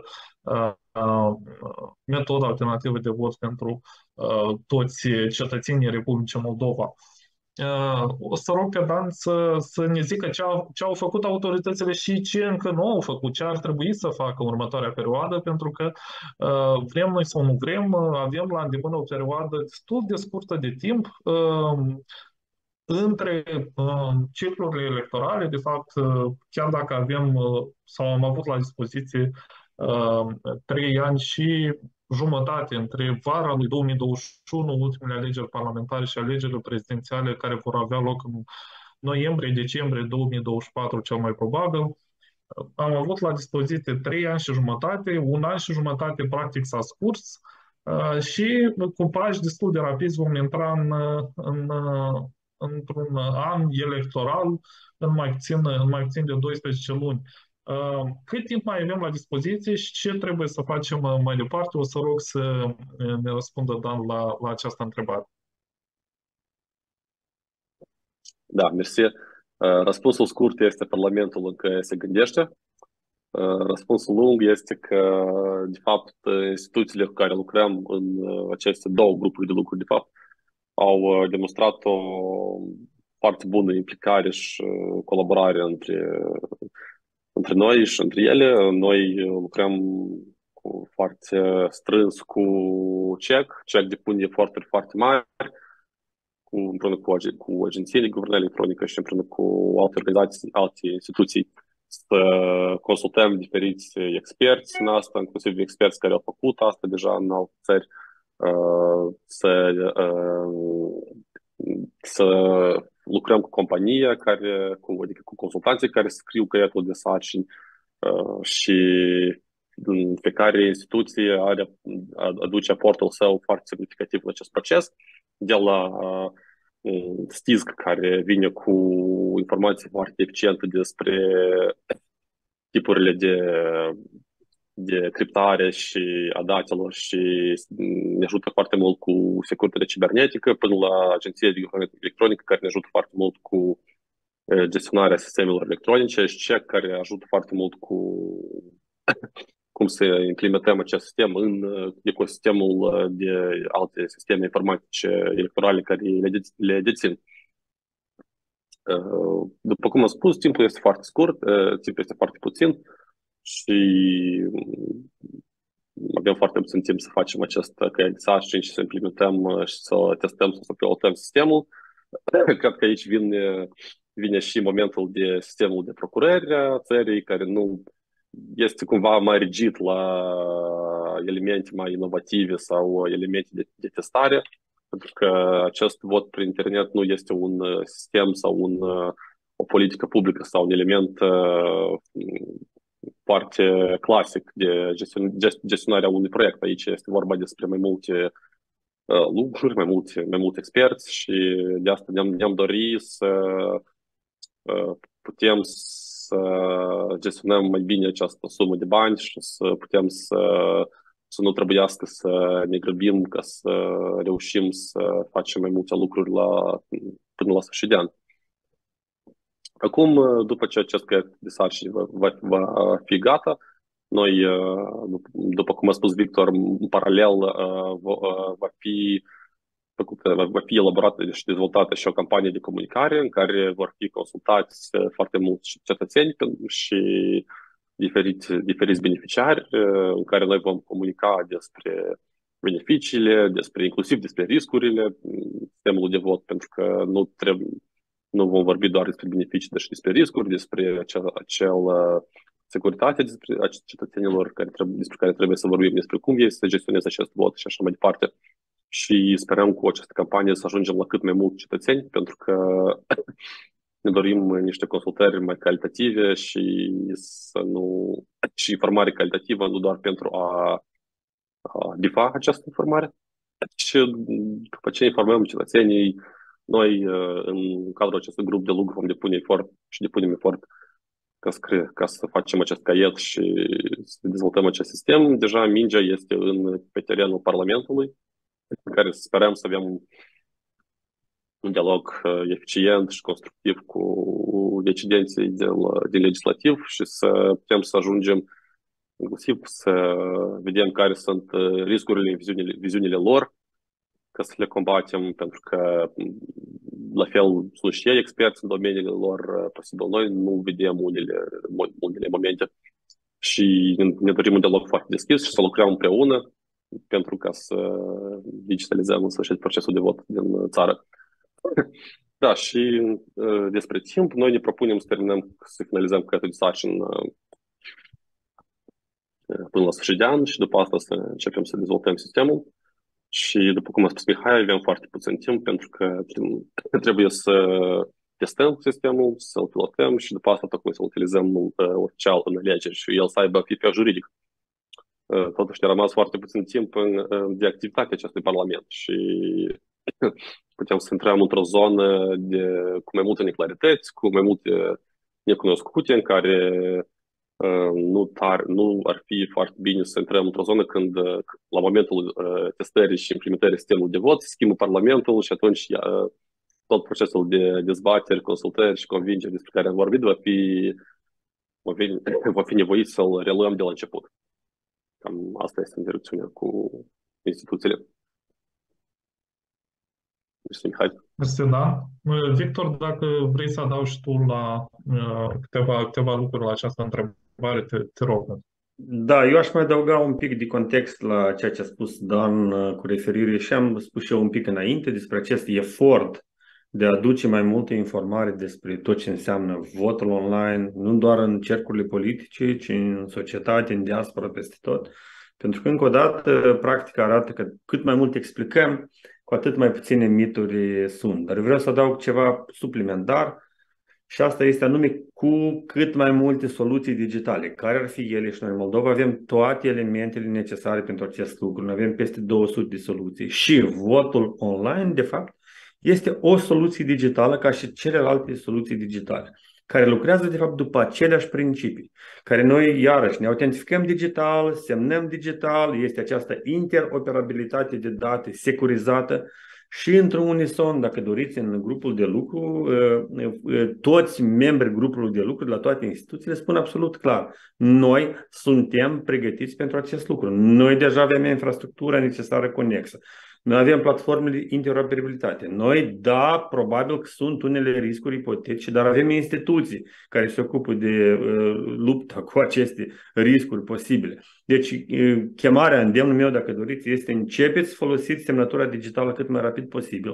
metodă alternativă de vot pentru toți cetățenii Republicii Moldova. O să rog pe Dan să, să ne zică ce au, ce au făcut autoritățile și ce încă nu au făcut, ce ar trebui să facă în următoarea perioadă, pentru că vrem noi sau nu vrem, avem la îndemână o perioadă destul de scurtă de timp între ciclurile electorale. De fapt, chiar dacă avem sau am avut la dispoziție trei ani și jumătate între vara lui două mii douăzeci și unu, ultimele alegeri parlamentare și alegerile prezidențiale care vor avea loc în noiembrie-decembrie două mii douăzeci și patru, cel mai probabil. Am avut la dispoziție trei ani și jumătate, un an și jumătate practic s-a scurs și cu pași destul de rapizi vom intra în, în, într-un an electoral în mai puțin, în mai puțin de doisprezece luni. Cât timp mai avem la dispoziție și ce trebuie să facem mai departe? O să rog să ne răspundă Dan la, la această întrebare. Da, mersi. Răspunsul scurt este Parlamentul încă se gândește. Răspunsul lung este că, de fapt, instituțiile cu care lucrăm în aceste două grupuri de lucru, de fapt, au demonstrat o foarte bună implicare și colaborare între între noi și între ele. Noi lucrăm cu foarte strâns cu C E C. C E C depune eforturi foarte mari cu, împreună cu, cu agențiile de guvernare electronică și împreună cu alte organizații, alte instituții să consultăm diferiți experți în asta, inclusiv experți care au făcut asta deja în alte țări, să, să lucrăm cu compania, care, cu, adică cu consultanții care scriu caietul de sarcini și fiecare instituție are, aduce aportul său foarte semnificativ în acest proces, de la S T I S C, care vine cu informații foarte eficiente despre tipurile de, de criptare și a datelor și ne ajută foarte mult cu securitatea cibernetică, până la agenția de guvernare electronică, care ne ajută foarte mult cu gestionarea sistemelor electronice și C E C, care ajută foarte mult cu cum să implementăm acest sistem în ecosistemul de alte sisteme informatice electorale care le, de- le dețin. După cum am spus, timpul este foarte scurt, timpul este foarte puțin și avem foarte puțin timp să facem acest caiet de sarcini și să implementăm și să testăm, să pilotăm sistemul. cred că aici vine, vine și momentul de sistemul de procurări a țării, care nu este cumva mai rigid la elemente mai inovative sau elemente de, de testare, pentru că acest vot prin internet nu este un sistem sau un, o politică publică sau un element uh, foarte clasic de gestionarea unui proiect. Aici este vorba despre mai multe uh, lucruri, mai multe, mai multe experți și de asta ne-am, ne-am dorit să uh, putem să gestionăm mai bine această sumă de bani și să putem să, să nu trebuiască să ne grăbim ca să reușim să facem mai multe lucruri la, până la sfârșit de an. Acum, după ce acest proiect de sarcini va, va, va fi gata, noi, după cum a spus Victor, în paralel va fi făcută, va fi elaborată și dezvoltată și o campanie de comunicare în care vor fi consultați foarte mulți cetățeni și diferiți, diferiți beneficiari, în care noi vom comunica despre beneficiile, despre, inclusiv despre riscurile sistemului de vot, pentru că nu trebuie, nu vom vorbi doar despre beneficii, dar și despre riscuri, despre acel, acel securitate despre cetățenilor care trebuie, despre care trebuie să vorbim, despre cum ei să gestioneze acest vot și așa mai departe. Și sperăm cu această campanie să ajungem la cât mai mulți cetățeni, pentru că ne dorim niște consultări mai calitative și să nu și informare calitativă, nu doar pentru a, a bifa această informare, ci după ce informăm cetățenii, noi în cadrul acestui grup de lucru vom depune efort și depunem efort ca să, cre- ca să facem acest caiet și să dezvoltăm acest sistem. Deja mingea este în, pe terenul Parlamentului, în care sperăm să avem un dialog eficient și constructiv cu decidenții din, din legislativ și să putem să ajungem inclusiv să vedem care sunt riscurile, viziunile, viziunile lor, ca să le combatem, pentru că la fel sunt și ei experți în domeniile lor, posibil noi nu vedem unele, unele momente și ne dorim un dialog foarte deschis și să lucrăm împreună pentru ca să digitalizăm în sfârșit procesul de vot din țară. Da, și uh, despre timp, noi ne propunem să terminăm, să finalizăm caietul de sarcini uh, până la sfârșit de an și după asta să începem să dezvoltăm sistemul. Și după cum a spus Mihai, avem foarte puțin timp pentru că trebuie să testăm sistemul, să-l pilotăm și după asta tocmai să-l utilizăm uh, oficial în alegeri și el să aibă feedback juridic. Totuși ne-a rămas foarte puțin timp în, de activitate acestui Parlament și putem să intrăm într-o zonă de, cu mai multe neclarități, cu mai multe necunoscute, în care uh, nu, tar, nu ar fi foarte bine să intrăm într-o zonă când, la momentul uh, testării și implementării sistemului de vot, se schimbă Parlamentul și atunci uh, tot procesul de dezbateri, consultări și convingeri despre care am vorbit va fi, va fi, va fi nevoit să-l reluăm de la început. Cam asta este interacțiunea cu instituțiile. Mersi, Mihai. Mersi, da. Victor, dacă vrei să adaugi tu la uh, câteva, câteva lucruri la această întrebare, te, te rog. Da, eu aș mai adăuga un pic de context la ceea ce a spus Dan cu referire și am spus și eu un pic înainte despre acest efort de a aduce mai multă informare despre tot ce înseamnă votul online, nu doar în cercurile politice, ci în societate, în diaspora, peste tot. Pentru că, încă o dată, practica arată că cât mai mult explicăm, cu atât mai puține mituri sunt. Dar vreau să adaug ceva suplimentar și asta este anume cu cât mai multe soluții digitale. Care ar fi ele? Și noi în Moldova avem toate elementele necesare pentru acest lucru. Noi avem peste două sute de soluții. Și votul online, de fapt, este o soluție digitală ca și celelalte soluții digitale, care lucrează de fapt după aceleași principii, care noi iarăși ne autentificăm digital, semnăm digital, este această interoperabilitate de date securizată și într-un unison, dacă doriți, în grupul de lucru, toți membrii grupului de lucru de la toate instituțiile spun absolut clar: noi suntem pregătiți pentru acest lucru, noi deja avem infrastructura necesară conexă. Noi avem platformele de interoperabilitate. Noi, da, probabil că sunt unele riscuri ipotetice, dar avem instituții care se ocupă de uh, lupta cu aceste riscuri posibile. Deci, uh, chemarea, îndemnul meu, dacă doriți, este începeți să folosiți semnătura digitală cât mai rapid posibil.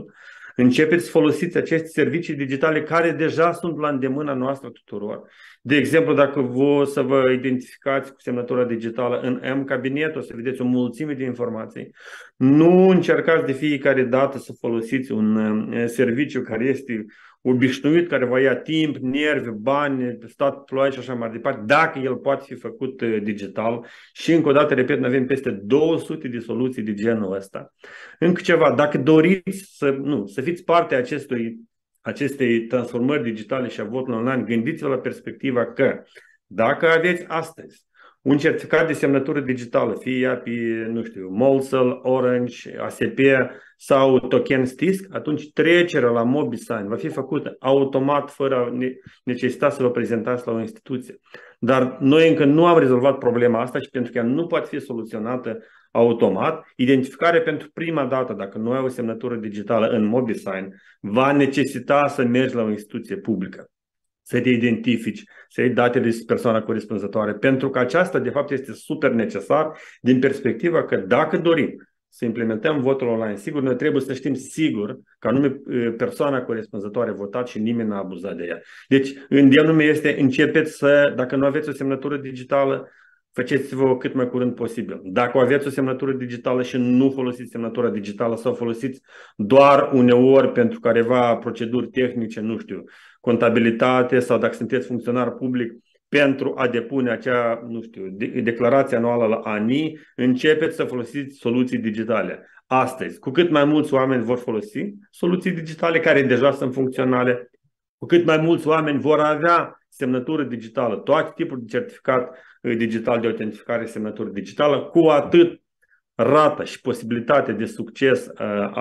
Începeți să folosiți aceste servicii digitale care deja sunt la îndemâna noastră tuturor. De exemplu, dacă vă să vă identificați cu semnătura digitală în M-Cabinet, o să vedeți o mulțime de informații. Nu încercați de fiecare dată să folosiți un serviciu care este obișnuit, care va ia timp, nervi, bani, stat ploaie și așa mai departe, dacă el poate fi făcut digital. Și încă o dată, repet, noi avem peste două sute de soluții de genul ăsta. Încă ceva, dacă doriți să, nu, să fiți parte a acestui, acestei transformări digitale și a votului online, gândiți-vă la perspectiva că dacă aveți astăzi un certificat de semnătură digitală, fie ea pe, nu știu, Molsel, Orange, A S P sau token Stisk, atunci trecerea la MobiSign va fi făcută automat, fără necesitatea să vă prezentați la o instituție. Dar noi încă nu am rezolvat problema asta și pentru că ea nu poate fi soluționată automat, identificarea pentru prima dată, dacă nu ai o semnătură digitală în MobiSign, va necesita să mergi la o instituție publică, să te identifici, să iei datele de persoana corespunzătoare, pentru că aceasta de fapt este super necesar din perspectiva că dacă dorim să implementăm votul online, sigur, noi trebuie să știm sigur că anume persoana corespunzătoare a votat și nimeni n-a abuzat de ea. Deci îndemnul meu este, începeți să, dacă nu aveți o semnătură digitală, faceți-vă cât mai curând posibil. Dacă aveți o semnătură digitală și nu folosiți semnătura digitală sau folosiți doar uneori pentru careva proceduri tehnice, nu știu, contabilitate sau dacă sunteți funcționar public pentru a depune acea, nu știu, declarație anuală la A N I, începeți să folosiți soluții digitale. Astăzi, cu cât mai mulți oameni vor folosi soluții digitale care deja sunt funcționale, cu cât mai mulți oameni vor avea semnătură digitală, toate tipuri de certificat digital de autentificare, semnătură digitală, cu atât rata și posibilitatea de succes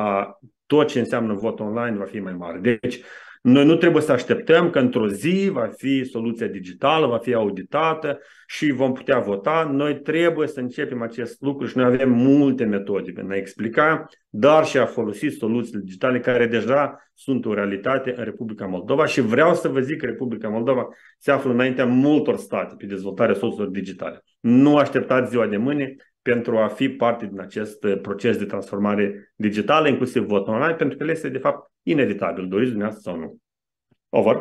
a tot ce înseamnă vot online va fi mai mare. Deci, noi nu trebuie să așteptăm că într-o zi va fi soluția digitală, va fi auditată și vom putea vota. Noi trebuie să începem acest lucru și noi avem multe metode pentru a explica, dar și a folosi soluțiile digitale care deja sunt o realitate în Republica Moldova și vreau să vă zic că Republica Moldova se află înaintea multor state pe dezvoltarea soluțiilor digitale. Nu așteptați ziua de mâine pentru a fi parte din acest proces de transformare digitală, inclusiv votul online, pentru că el este de fapt inevitabil, doriți dumneavoastră sau nu. Over.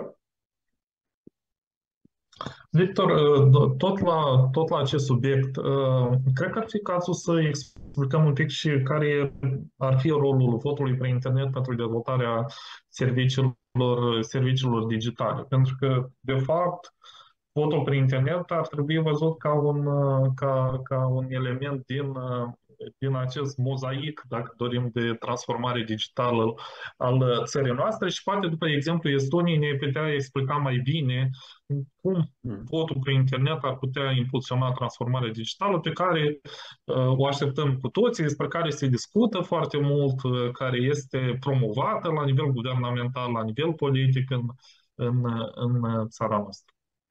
Victor, tot la, tot la acest subiect, cred că ar fi cazul să explicăm un pic și care ar fi rolul votului prin internet pentru dezvoltarea serviciilor, serviciilor digitale. Pentru că, de fapt, votul prin internet ar trebui văzut ca un, ca, ca un element din, din acest mozaic, dacă dorim, de transformare digitală al țării noastre și poate, după exemplu Estoniei, ne putea explica mai bine cum votul prin internet ar putea impulsiona transformarea digitală pe care uh, o așteptăm cu toții, despre care se discută foarte mult, uh, care este promovată la nivel guvernamental, la nivel politic în, în, în țara noastră.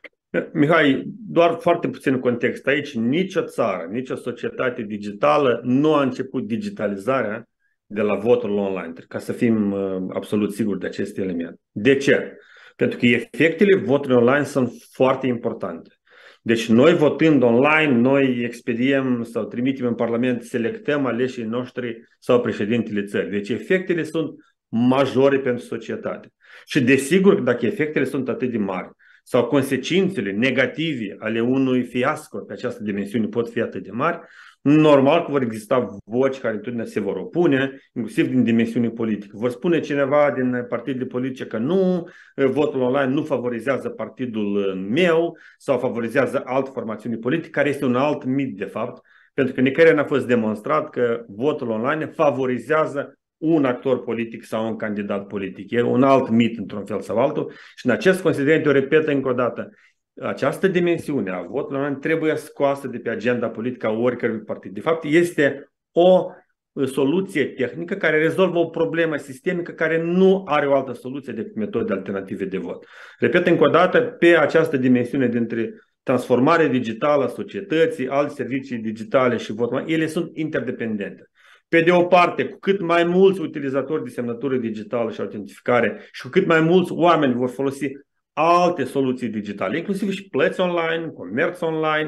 Mihai, doar foarte puțin context aici. Nicio țară, nicio societate digitală nu a început digitalizarea de la votul online, ca să fim absolut siguri de acest element. De ce? Pentru că efectele votului online sunt foarte importante. Deci noi votând online, noi expediem sau trimitem în Parlament, selectăm aleșii noștri sau președintele țării. Deci efectele sunt majore pentru societate. Și desigur, dacă efectele sunt atât de mari, sau consecințele negative ale unui fiasco pe această dimensiune pot fi atât de mari, normal că vor exista voci care întotdeauna se vor opune, inclusiv din dimensiune politică. Vor spune cineva din partidele politice că nu, votul online nu favorizează partidul meu sau favorizează altă formațiune politică, care este un alt mit de fapt, pentru că nicăieri n-a fost demonstrat că votul online favorizează un actor politic sau un candidat politic. E un alt mit într-un fel sau altul și în acest considerent, eu repet încă o dată, această dimensiune a votului online trebuie scoasă de pe agenda politică a oricărui partid. De fapt, este o soluție tehnică care rezolvă o problemă sistemică care nu are o altă soluție decât metode alternative de vot. Repet încă o dată, pe această dimensiune dintre transformare digitală a societății, alte servicii digitale și votul online, ele sunt interdependente. Pe de o parte, cu cât mai mulți utilizatori de semnătură digitală și autentificare și cu cât mai mulți oameni vor folosi alte soluții digitale, inclusiv și plăți online, comerț online,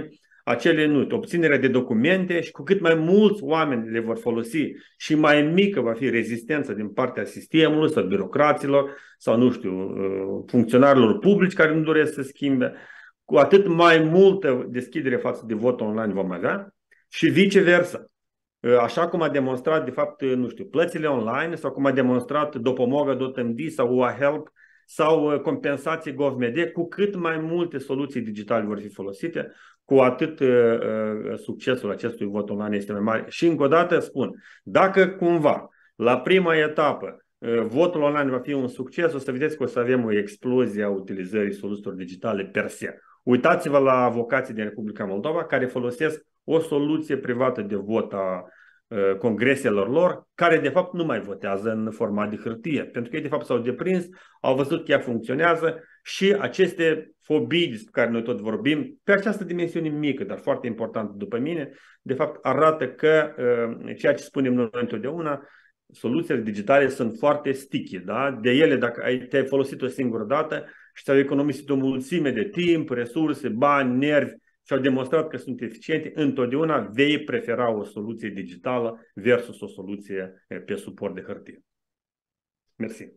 acele, nu, obținerea de documente și cu cât mai mulți oameni le vor folosi și mai mică va fi rezistența din partea sistemului sau birocraților sau, nu știu, funcționarilor publici care nu doresc să schimbe, cu atât mai multă deschidere față de vot online vom avea și viceversa. Așa cum a demonstrat, de fapt, nu știu, plățile online sau cum a demonstrat Dopomoga punct m d sau U A Help sau compensații GovMD, cu cât mai multe soluții digitale vor fi folosite, cu atât uh, succesul acestui vot online este mai mare. Și încă o dată spun, dacă cumva la prima etapă uh, votul online va fi un succes, o să vedeți că o să avem o explozie a utilizării soluțiilor digitale per se. Uitați-vă la avocații din Republica Moldova care folosesc o soluție privată de vot a uh, congreselor lor, care de fapt nu mai votează în format de hârtie, pentru că ei de fapt s-au deprins, au văzut că ea funcționează și aceste fobii despre care noi tot vorbim, pe această dimensiune mică, dar foarte importantă după mine, de fapt arată că uh, ceea ce spunem noi întotdeauna, soluțiile digitale sunt foarte sticky, da? De ele, dacă ai, te-ai folosit o singură dată și ți-au economisit o mulțime de timp, resurse, bani, nervi și au demonstrat că sunt eficiente, întotdeauna vei prefera o soluție digitală versus o soluție pe suport de hârtie. Mersi.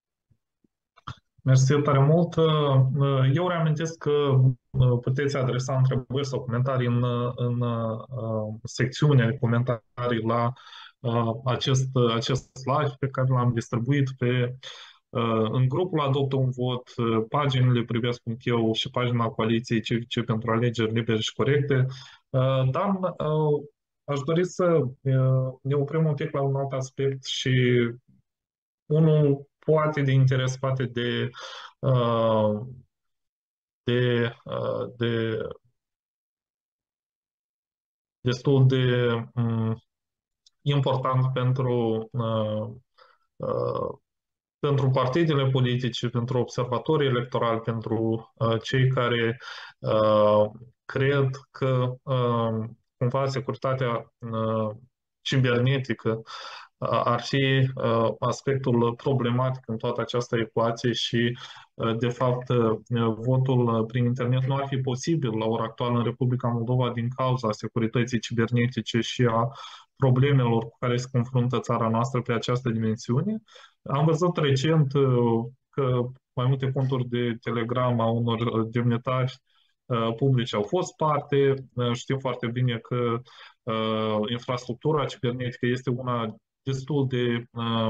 Mersi tare mult. Eu reamintesc că puteți adresa întrebări sau comentarii în, în secțiunea comentarii la acest, acest live pe care l-am distribuit pe, în grupul Adoptă un Vot, paginile Privesc punct e u și pagina Coaliției Civice pentru Alegeri Libere și Corecte. Dar aș dori să ne oprim un pic la un alt aspect și unul poate de interes, poate de, de, de destul de um, important pentru, uh, uh, pentru partidele politice, pentru observatorii electorali, pentru uh, cei care uh, cred că uh, cumva securitatea uh, cibernetică ar fi uh, aspectul problematic în toată această ecuație și, uh, de fapt, uh, votul prin internet nu ar fi posibil la ora actuală în Republica Moldova din cauza securității cibernetice și a problemelor cu care se confruntă țara noastră pe această dimensiune. Am văzut recent uh, că mai multe conturi de Telegram a unor demnitari uh, publici au fost parte. Uh, știm foarte bine că uh, infrastructura cibernetică este una destul de,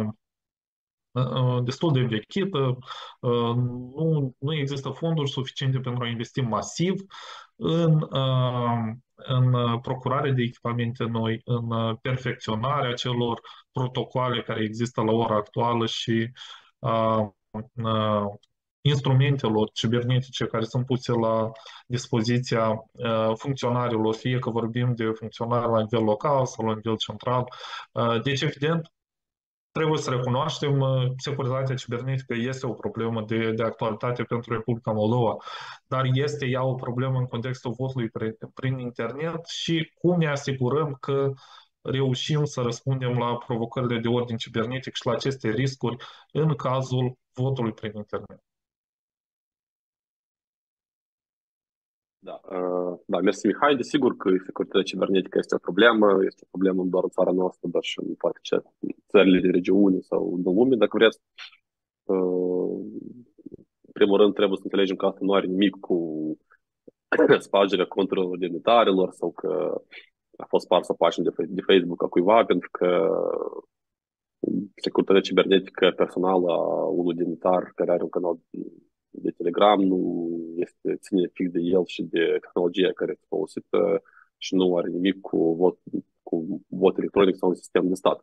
uh, destul de vechită, uh, nu, nu există fonduri suficiente pentru a investi masiv în, uh, în procurare de echipamente noi, în perfecționarea celor protocoale care există la ora actuală și uh, uh, instrumentelor cibernetice care sunt puse la dispoziția uh, funcționarilor, fie că vorbim de funcționari la nivel local sau la nivel central. Uh, deci, evident, trebuie să recunoaștem, securitatea cibernetică este o problemă de, de actualitate pentru Republica Moldova, dar este ea o problemă în contextul votului prin, prin internet și cum ne asigurăm că reușim să răspundem la provocările de ordin cibernetic și la aceste riscuri în cazul votului prin internet. Da, da, mersi Mihai. Desigur că securitatea cibernetică este o problemă, este o problemă nu doar în țara noastră, dar și în poate ce țările din regiune sau în lume, dacă vreți. În primul rând trebuie să înțelegem că asta nu are nimic cu spargerea conturilor demnitarilor sau că a fost sparsă pagină de Facebook a cuiva, pentru că securitatea cibernetică personală a unui demnitar care are un canal de Telegram nu este ține fix de el și de tehnologia care este folosită și nu are nimic cu vot, cu vot electronic sau un sistem de stat.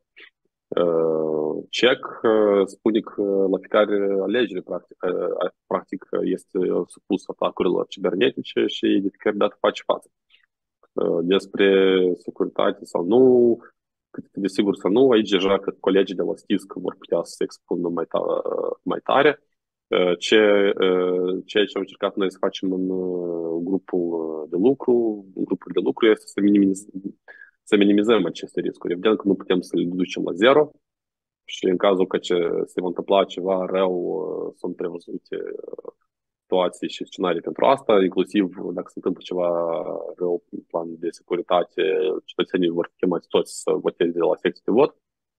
Check spune că la fiecare alegere practic, practic este supus atacurilor cibernetice și de fiecare dată face față. Despre securitate sau nu, cât de sigur sau nu, aici deja că colegii de la STISC vor putea să se expună mai, ta, mai tare. Ce, ceea ce am încercat noi să facem în grupul de lucru, în grupul de lucru este să, minimiz, să minimizăm aceste riscuri. Evident că nu putem să le ducem la zero și în cazul că ce se va întâmpla ceva rău, sunt prevăzute situații și scenarii pentru asta, inclusiv dacă se întâmplă ceva rău în plan de securitate, cetățenii vor fi chemați toți să voteze la secție de vot.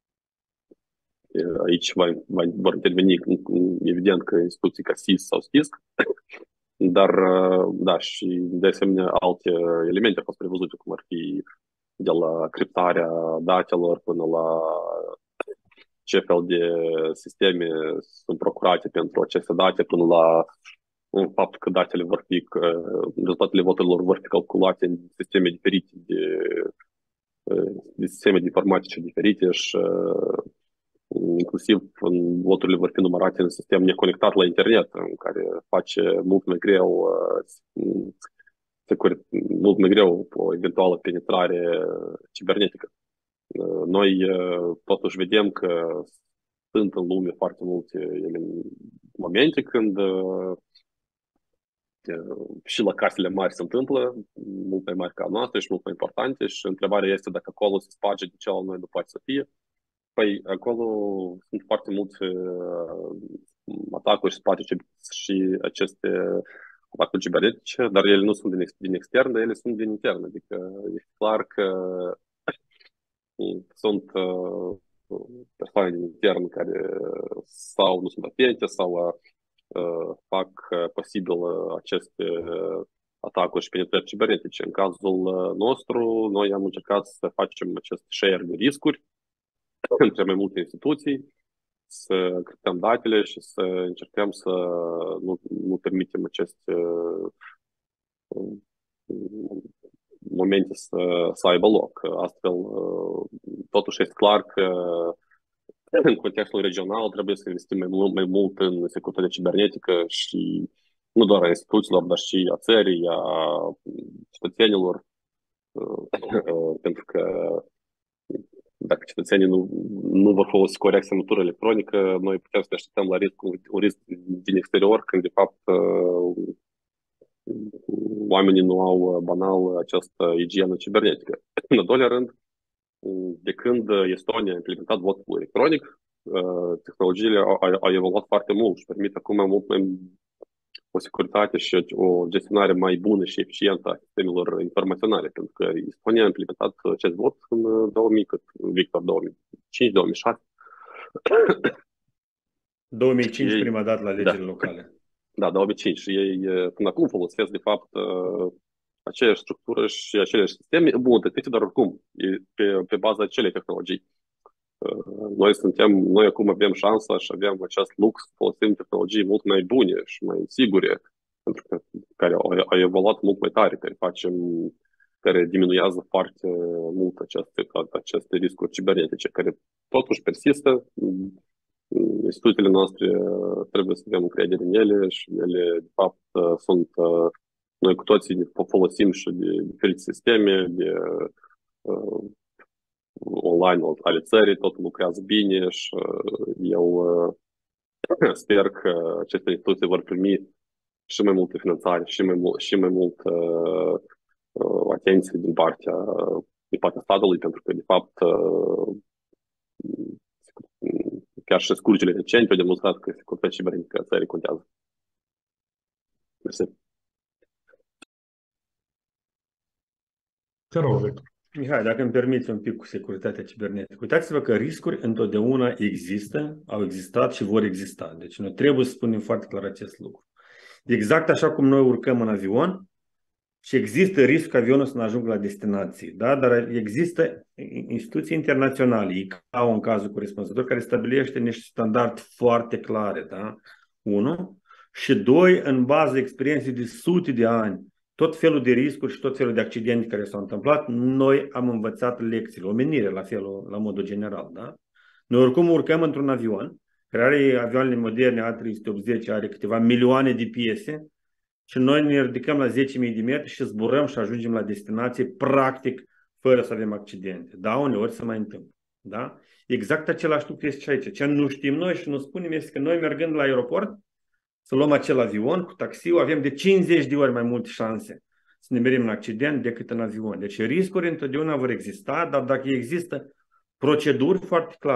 Aici va, va, vor interveni, evident, că instituții ca S I S sau S C I S, dar, da, și de asemenea alte elemente au fost prevăzute, cum ar fi de la criptarea datelor până la ce fel de sisteme sunt procurate pentru aceste date, până la faptul că datele vor fi, rezultatele voturilor vor fi calculate în sisteme diferite, de, de sisteme de informatice diferite și inclusiv voturile vor fi numărate în sistem neconectat la internet, în care face mult mai greu mult mai greu o eventuală penetrare cibernetică. Noi totuși vedem că sunt în lume foarte multe momente când și la casele mari se întâmplă, mult mai mari ca a noastră și mult mai importante, și întrebarea este dacă acolo se sparge de ce al noi nu poate să fie. Păi acolo sunt foarte multe atacuri și spate și aceste atacuri cibernetice, dar ele nu sunt din, din extern, dar ele sunt din intern. Adică este clar că sunt uh, persoane din intern care sau nu sunt atente sau uh, fac uh, posibil uh, aceste uh, atacuri și penetrări cibernetice. În cazul uh, nostru, noi am încercat să facem acest share de riscuri între mai multe instituții, să criptăm datele și să încercăm să nu, nu permitem aceste uh, momente să, să aibă loc. Astfel, totuși este clar că în contextul regional trebuie să investim mai mult, mai mult în securitatea cibernetică și nu doar a instituțiilor, dar și a țării, a cetățenilor, pentru că dacă cetățenii nu, nu vor folosi corect semnătură electronică, noi putem să ne așteptăm la risc, un risc din exterior, când de fapt oamenii nu au banal această igienă cibernetică. În al doilea rând, de când Estonia a implementat votul electronic, tehnologiile au, au evoluat foarte mult și permit acum mult mai o securitate și o gestionare mai bună și eficientă a sistemelor informaționale, pentru că Estonia a implementat acest vot în două mii, Victor, două mii cinci două mii șase. două mii cinci ei, prima dată la legile da. locale. Da, două mii cinci. Și ei până acum folosesc, de fapt, aceeași structură și aceleași sisteme îmbunătățite, dar oricum, pe, pe baza acelei tehnologii. Noi suntem, noi acum avem șansa și avem acest lux să folosim tehnologii mult mai bune și mai sigure, pentru că care au, au evoluat mult mai tare, care facem, care diminuează foarte mult aceste, aceste riscuri cibernetice, care totuși persistă. Instituțiile noastre trebuie să avem încredere în ele și ele, de fapt, sunt, noi cu toții folosim și de diferite sisteme, de uh, online ale țării, totul lucrează bine și uh, eu uh, sper că aceste instituții vor primi și mai multă finanțare și mai mult, și mai mult uh, uh, atenție din partea, din partea statului, pentru că, de fapt, uh, chiar și scurgele recente au demonstrat că securitatea cibernetică a țării contează. Mersi. Te rog, Victor. Mihai, dacă îmi permiți un pic cu securitatea cibernetică. Uitați-vă că riscuri întotdeauna există, au existat și vor exista. Deci noi trebuie să spunem foarte clar acest lucru. Exact așa cum noi urcăm în avion și există risc ca avionul să nu ajungă la destinație. Da? Dar există instituții internaționale, I C A O în cazul corespunzător, care stabilește niște standarde foarte clare. Da? Unu. Și doi, în baza experienței de sute de ani, tot felul de riscuri și tot felul de accidente care s-au întâmplat, noi am învățat lecțiile, omenire la felul, la modul general. Da? Noi oricum urcăm într-un avion, care are avioanele moderne A trei sute optzeci, are câteva milioane de piese și noi ne ridicăm la zece mii de metri și zburăm și ajungem la destinație practic fără să avem accidente. Da, uneori se mai întâmplă. Da? Exact același lucru este și aici. Ce nu știm noi și nu spunem este că noi mergând la aeroport, să luăm acel avion cu taxiul, avem de cincizeci de ori mai multe șanse să ne merim în accident decât în avion. Deci riscuri întotdeauna vor exista, dar dacă există proceduri foarte clare,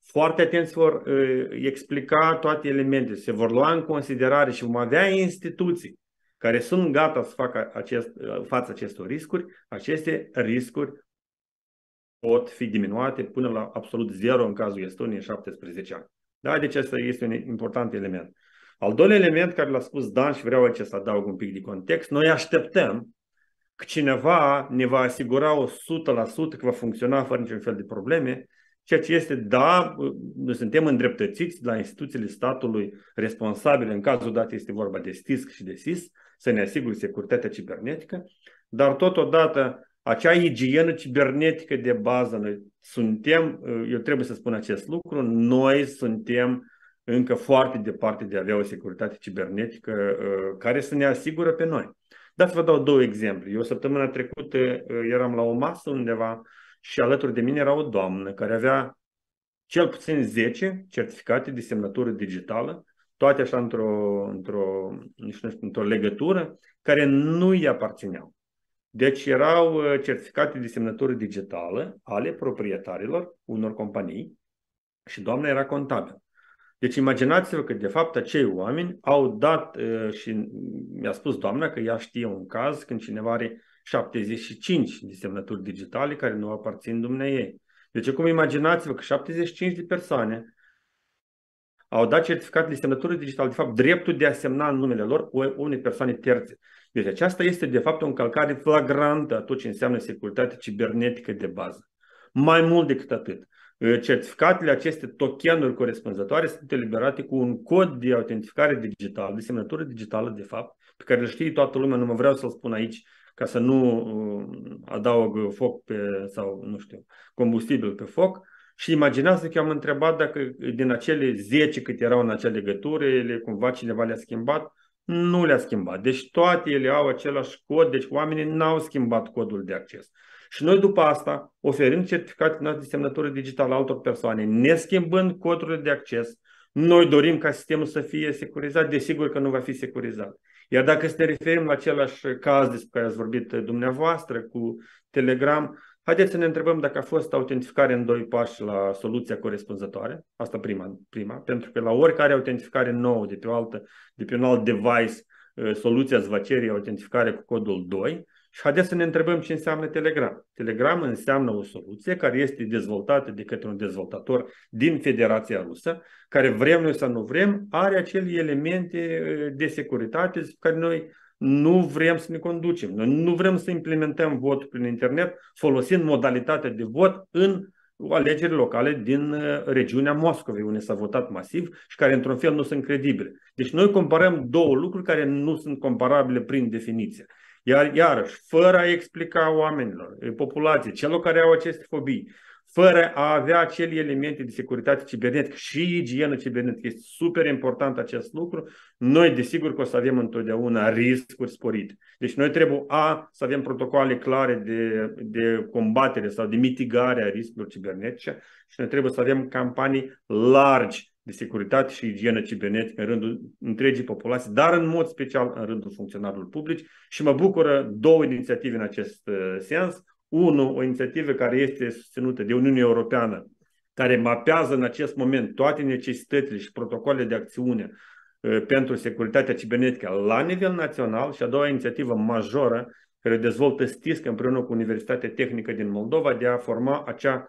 foarte atenți vor uh, explica toate elementele, se vor lua în considerare și vom avea instituții care sunt gata să facă acest, față acestor riscuri. Aceste riscuri pot fi diminuate până la absolut zero în cazul Estoniei în șaptesprezece ani. Da? Deci acesta este un important element. Al doilea element care l-a spus Dan și vreau aici să adaug un pic de context, noi așteptăm că cineva ne va asigura o sută la sută că va funcționa fără niciun fel de probleme, ceea ce este, da, noi suntem îndreptățiți la instituțiile statului responsabile, în cazul dat este vorba de S T I S C și de S I S, să ne asigure securitatea cibernetică, dar totodată acea igienă cibernetică de bază, noi suntem, eu trebuie să spun acest lucru, noi suntem încă foarte departe de a avea o securitate cibernetică care să ne asigură pe noi. Dar să vă dau două exemple. Eu săptămâna trecută eram la o masă undeva și alături de mine era o doamnă care avea cel puțin zece certificate de semnătură digitală, toate așa într-o, într-o, într-o legătură care nu îi aparțineau. Deci erau certificate de semnătură digitală ale proprietarilor unor companii și doamna era contabilă. Deci imaginați-vă că de fapt acei oameni au dat și mi-a spus doamna că ea știe un caz când cineva are șaptezeci și cinci de semnături digitale care nu aparțin dumneiei. Deci acum imaginați-vă că șaptezeci și cinci de persoane au dat certificat de semnătură digitală, de fapt dreptul de a semna în numele lor unei persoane terțe. Deci aceasta este de fapt o încălcare flagrantă a tot ce înseamnă securitate cibernetică de bază. Mai mult decât atât, certificatele, aceste tokenuri corespunzătoare sunt eliberate cu un cod de autentificare digitală, de semnătură digitală de fapt, pe care îl știe toată lumea, nu mă vreau să-l spun aici ca să nu adaug foc pe, sau nu știu, combustibil pe foc. Și imaginează că am întrebat dacă din acele zece câte erau în acea legătură, ele cumva cineva le-a schimbat. Nu le-a schimbat. Deci toate ele au același cod, deci oamenii n-au schimbat codul de acces. Și noi după asta oferim certificate de semnătură digitală altor persoane, neschimbând codurile de acces. Noi dorim ca sistemul să fie securizat, desigur că nu va fi securizat. Iar dacă să ne referim la același caz despre care ați vorbit dumneavoastră cu Telegram, haideți să ne întrebăm dacă a fost autentificare în doi pași la soluția corespunzătoare. Asta prima, prima, pentru că la oricare autentificare nouă de pe, o altă, de pe un alt device, soluția îți va cere autentificare cu codul doi. Și haideți să ne întrebăm ce înseamnă Telegram. Telegram înseamnă o soluție care este dezvoltată de către un dezvoltator din Federația Rusă, care vrem noi să nu vrem, are acele elemente de securitate pe care noi nu vrem să ne conducem. Noi nu vrem să implementăm votul prin internet folosind modalitatea de vot în alegeri locale din regiunea Moscovei, unde s-a votat masiv și care într-un fel nu sunt credibile. Deci noi comparăm două lucruri care nu sunt comparabile prin definiție. Iar iarăși, fără a explica oamenilor, populației, celor care au aceste fobii, fără a avea acele elemente de securitate cibernetică și igienă cibernetică, este super important acest lucru, noi desigur că o să avem întotdeauna riscuri sporite. Deci noi trebuie a, să avem protocoale clare de, de combatere sau de mitigare a riscurilor cibernetice și noi trebuie să avem campanii largi de securitate și igienă cibernetică în rândul întregii populații, dar în mod special în rândul funcționarilor publici și mă bucură două inițiative în acest sens. Unu, o inițiativă care este susținută de Uniunea Europeană, care mapează în acest moment toate necesitățile și protocolele de acțiune pentru securitatea cibernetică la nivel național, și a doua inițiativă majoră care dezvoltă S T I S C împreună cu Universitatea Tehnică din Moldova de a forma acea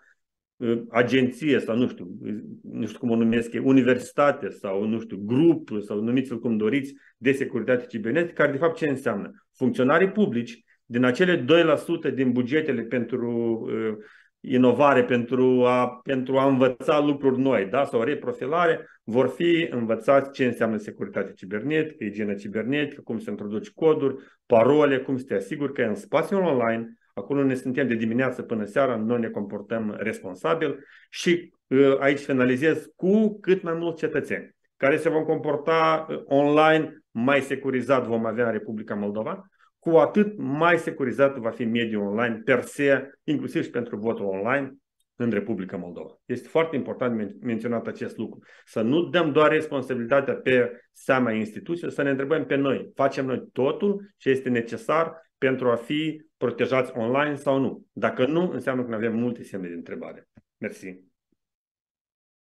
agenție sau nu știu, nu știu cum o numesc, universitate sau nu știu, grup sau numiți-l cum doriți de securitate cibernetică, care de fapt ce înseamnă? Funcționarii publici din acele doi la sută din bugetele pentru uh, inovare, pentru a, pentru a învăța lucruri noi, da? Sau reprofilare, vor fi învățați ce înseamnă securitate cibernetică, igienă cibernetică, cum să introduci coduri, parole, cum să te asiguri că în spațiul online, acolo ne suntem de dimineață până seara, noi ne comportăm responsabil și uh, aici finalizez cu cât mai mulți cetățeni care se vor comporta uh, online mai securizat vom avea în Republica Moldova, cu atât mai securizat va fi mediul online per se, inclusiv și pentru votul online în Republica Moldova. Este foarte important men menționat acest lucru. Să nu dăm doar responsabilitatea pe seama instituției, să ne întrebăm pe noi. Facem noi totul ce este necesar pentru a fi protejați online sau nu? Dacă nu, înseamnă că avem multe semne de întrebare. Mersi.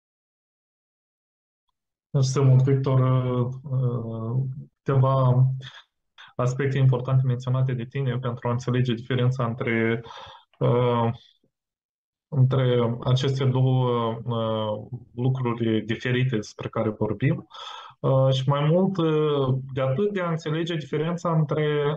Mersi mult, Victor. Câteva aspecte importante menționate de tine pentru a înțelege diferența între, între aceste două lucruri diferite despre care vorbim. Și mai mult de atât, de a înțelege diferența între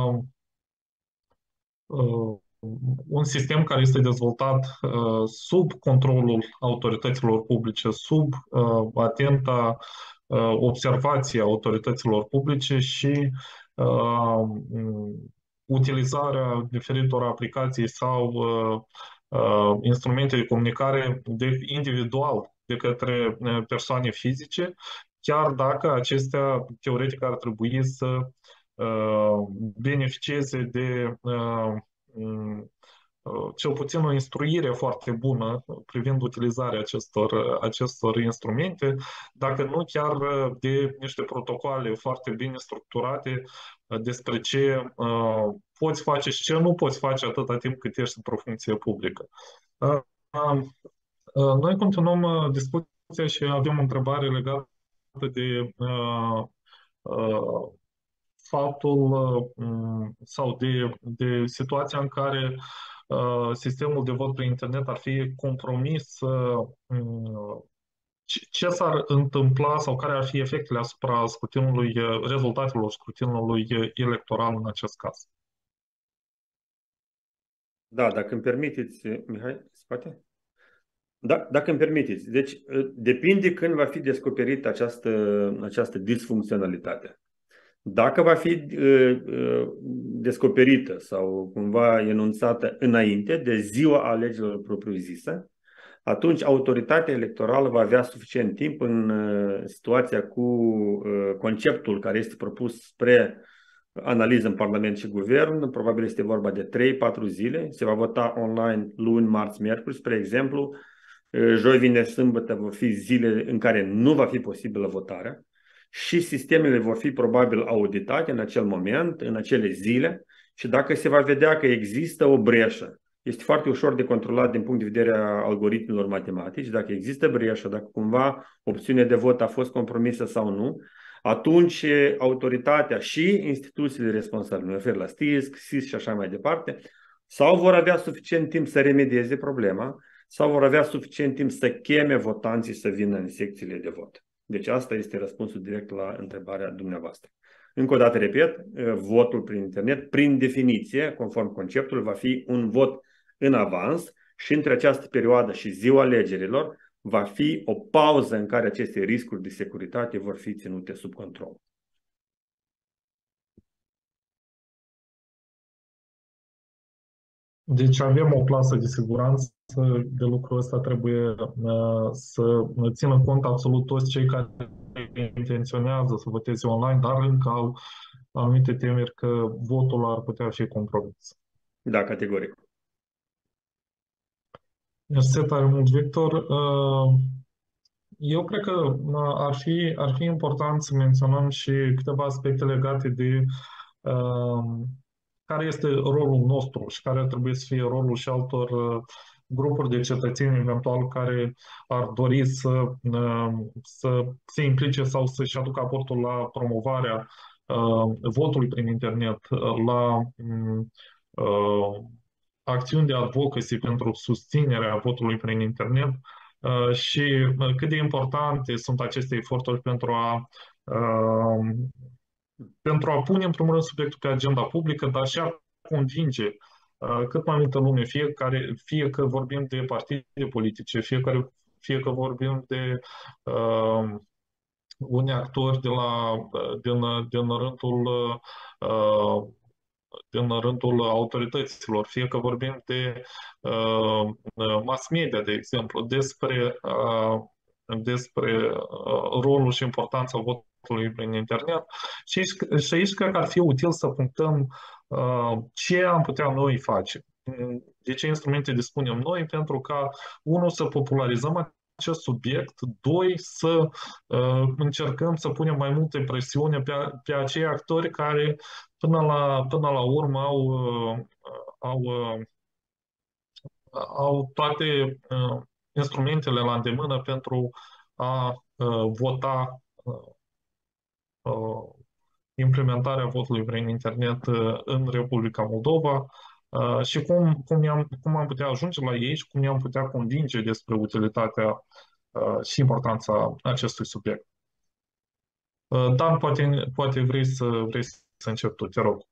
un sistem care este dezvoltat uh, sub controlul autorităților publice, sub uh, atenta uh, observație a autorităților publice și uh, utilizarea diferitor aplicații sau uh, uh, instrumente de comunicare de, individual de către persoane fizice, chiar dacă acestea teoretic ar trebui să uh, beneficieze de uh, cel puțin o instruire foarte bună privind utilizarea acestor, acestor instrumente, dacă nu chiar de niște protocoale foarte bine structurate despre ce uh, poți face și ce nu poți face atâta timp cât ești într-o funcție publică. Uh, uh, noi continuăm discuția și avem o întrebare legată de uh, uh, faptul uh, sau de, de situația în care uh, sistemul de vot prin internet ar fi compromis, uh, ce s-ar întâmpla sau care ar fi efectele asupra scrutinului, rezultatelor scrutinului electoral în acest caz. Da, dacă îmi permiteți, Mihai, spate? Da, dacă îmi permiteți. Deci, depinde când va fi descoperită această, această disfuncționalitate. Dacă va fi uh, uh, descoperită sau cumva enunțată înainte de ziua alegerilor propriu-zise, atunci autoritatea electorală va avea suficient timp în uh, situația cu uh, conceptul care este propus spre analiză în Parlament și Guvern. Probabil este vorba de trei patru zile. Se va vota online luni, marți, miercuri, spre exemplu. Uh, joi, vineri, sâmbătă vor fi zile în care nu va fi posibilă votarea. Și sistemele vor fi probabil auditate în acel moment, în acele zile, și dacă se va vedea că există o breșă, este foarte ușor de controlat din punct de vedere a algoritmilor matematici, dacă există breșă, dacă cumva opțiunea de vot a fost compromisă sau nu, atunci autoritatea și instituțiile responsabile, mă refer la S T I S C, S I S și așa mai departe, sau vor avea suficient timp să remedieze problema, sau vor avea suficient timp să cheme votanții să vină în secțiile de vot. Deci asta este răspunsul direct la întrebarea dumneavoastră. Încă o dată repet, votul prin internet, prin definiție, conform conceptului, va fi un vot în avans și între această perioadă și ziua alegerilor va fi o pauză în care aceste riscuri de securitate vor fi ținute sub control. Deci avem o plasă de siguranță, de lucrul ăsta trebuie uh, să țină cont absolut toți cei care intenționează să voteze online, dar încă au anumite temeri că votul ar putea fi compromis. Da, categoric. Mersi tare mult, Victor. Uh, eu cred că uh, ar fi, ar fi important să menționăm și câteva aspecte legate de uh, care este rolul nostru și care ar trebui să fie rolul și altor uh, grupuri de cetățeni eventual care ar dori să, uh, să se implice sau să-și aducă aportul la promovarea uh, votului prin internet, la uh, acțiuni de advocacy pentru susținerea votului prin internet uh, și uh, cât de importante sunt aceste eforturi pentru a uh, pentru a pune, în primul rând, subiectul pe agenda publică, dar și a convinge uh, cât mai multă lume, fie, care, fie că vorbim de partide politice, fie, care, fie că vorbim de uh, unii actori de la, din, din rândul uh, din rândul autorităților, fie că vorbim de uh, mass media, de exemplu, despre, uh, despre uh, rolul și importanța votului prin internet. Și aici, și aici cred că ar fi util să punctăm uh, ce am putea noi face, de ce instrumente dispunem noi, pentru ca, unul, să popularizăm acest subiect, doi, să uh, încercăm să punem mai multe presiune pe, pe acei actori care până la, până la urmă au, uh, au, uh, au toate uh, instrumentele la îndemână pentru a vota implementarea votului prin internet în Republica Moldova și cum, cum, am, cum am putea ajunge la ei și cum i-am putea convinge despre utilitatea și importanța acestui subiect. Dan, poate, poate vrei să vrei să începi tu, te rog.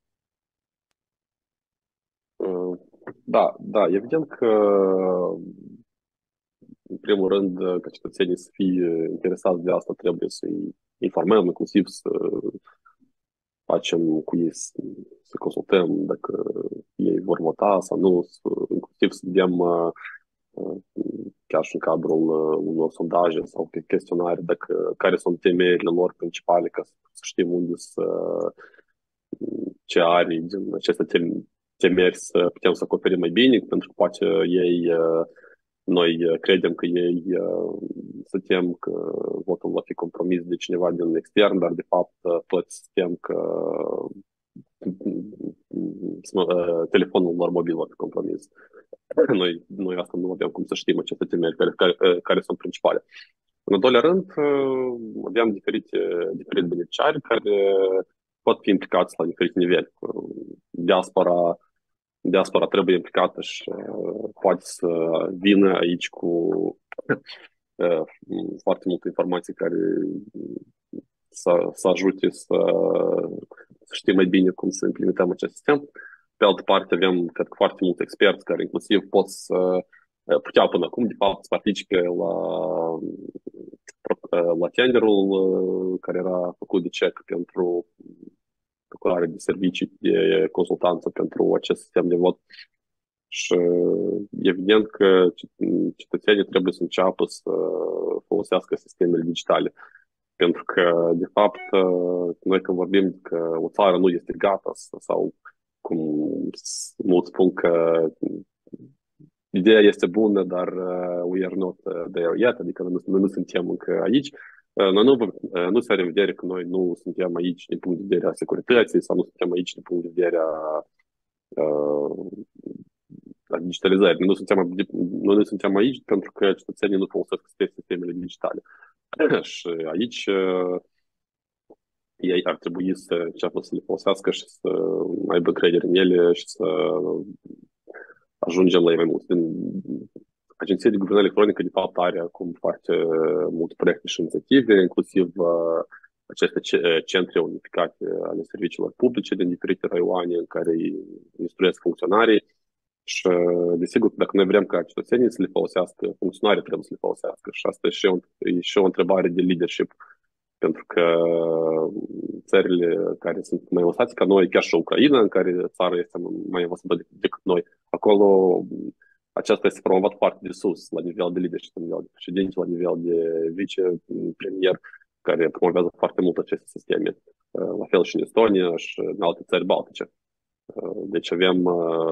Da, da, evident că, în primul rând, ca cetățenii să fie interesați de asta, trebuie să-i informăm, inclusiv să facem cu ei, să, să consultăm dacă ei vor vota sau nu, să, inclusiv să vedem chiar și în cadrul unor sondaje sau pe chestionare, dacă, care sunt temerile lor principale, ca să, să știm unde să, ce are din aceste temeri să putem să acoperim mai bine, pentru că poate ei, noi credem că ei se tem că votul va fi compromis de cineva din extern, dar de fapt toți se tem că telefonul lor mobil va fi compromis. Noi, noi asta nu avem cum să știm aceste temeri care, care, care sunt principale. În al doilea rând, avem diferite, diferite beneficiari care pot fi implicați la diferite niveli. Diaspora, diaspora trebuie implicată și poate să vină aici cu foarte multe informații care să, să ajute să, să știm mai bine cum să implementăm acest sistem. Pe altă parte, avem, cred că, foarte mulți experți care inclusiv pot să puteau până acum, de fapt, să participe la, la tenderul care era făcut de C E C pentru procurare de servicii de consultanță pentru acest sistem de vot. Și evident că cetățenii trebuie să înceapă să folosească sistemele digitale. Pentru că, de fapt, noi când vorbim că o țară nu este gata sau cum mulți spun că ideea este bună, dar we are not there yet, adică noi, noi nu suntem încă aici. Noi nu, nu se are în vedere că noi nu suntem aici din punct de vedere a securității sau nu suntem aici din punct de vedere a, a digitalizării. Nu suntem, noi nu suntem aici pentru că cetățenii nu folosesc sistemele digitale. Și aici ei ar trebui să înceapă să le folosească și să aibă încredere în ele și să ajungem la ei mai mult. Agenția de Guvernare Electronică, de fapt, are acum foarte multe proiecte și inițiative, inclusiv aceste centre unificate ale serviciilor publice din diferite raioane în care îi instruiesc funcționarii. Și, desigur, dacă noi vrem ca cetățenii să le folosească, funcționarii trebuie să le folosească. Și asta e și o, e și o întrebare de leadership. Pentru că țările care sunt mai avansate ca noi, chiar și Ucraina, în care țara este mai avansată decât noi, acolo aceasta este promovat foarte de sus, la nivel de leadership, la nivel de președinte, la nivel de vicepremier, care promovează foarte mult aceste sisteme. La fel și în Estonia și în alte țări baltice. Deci avem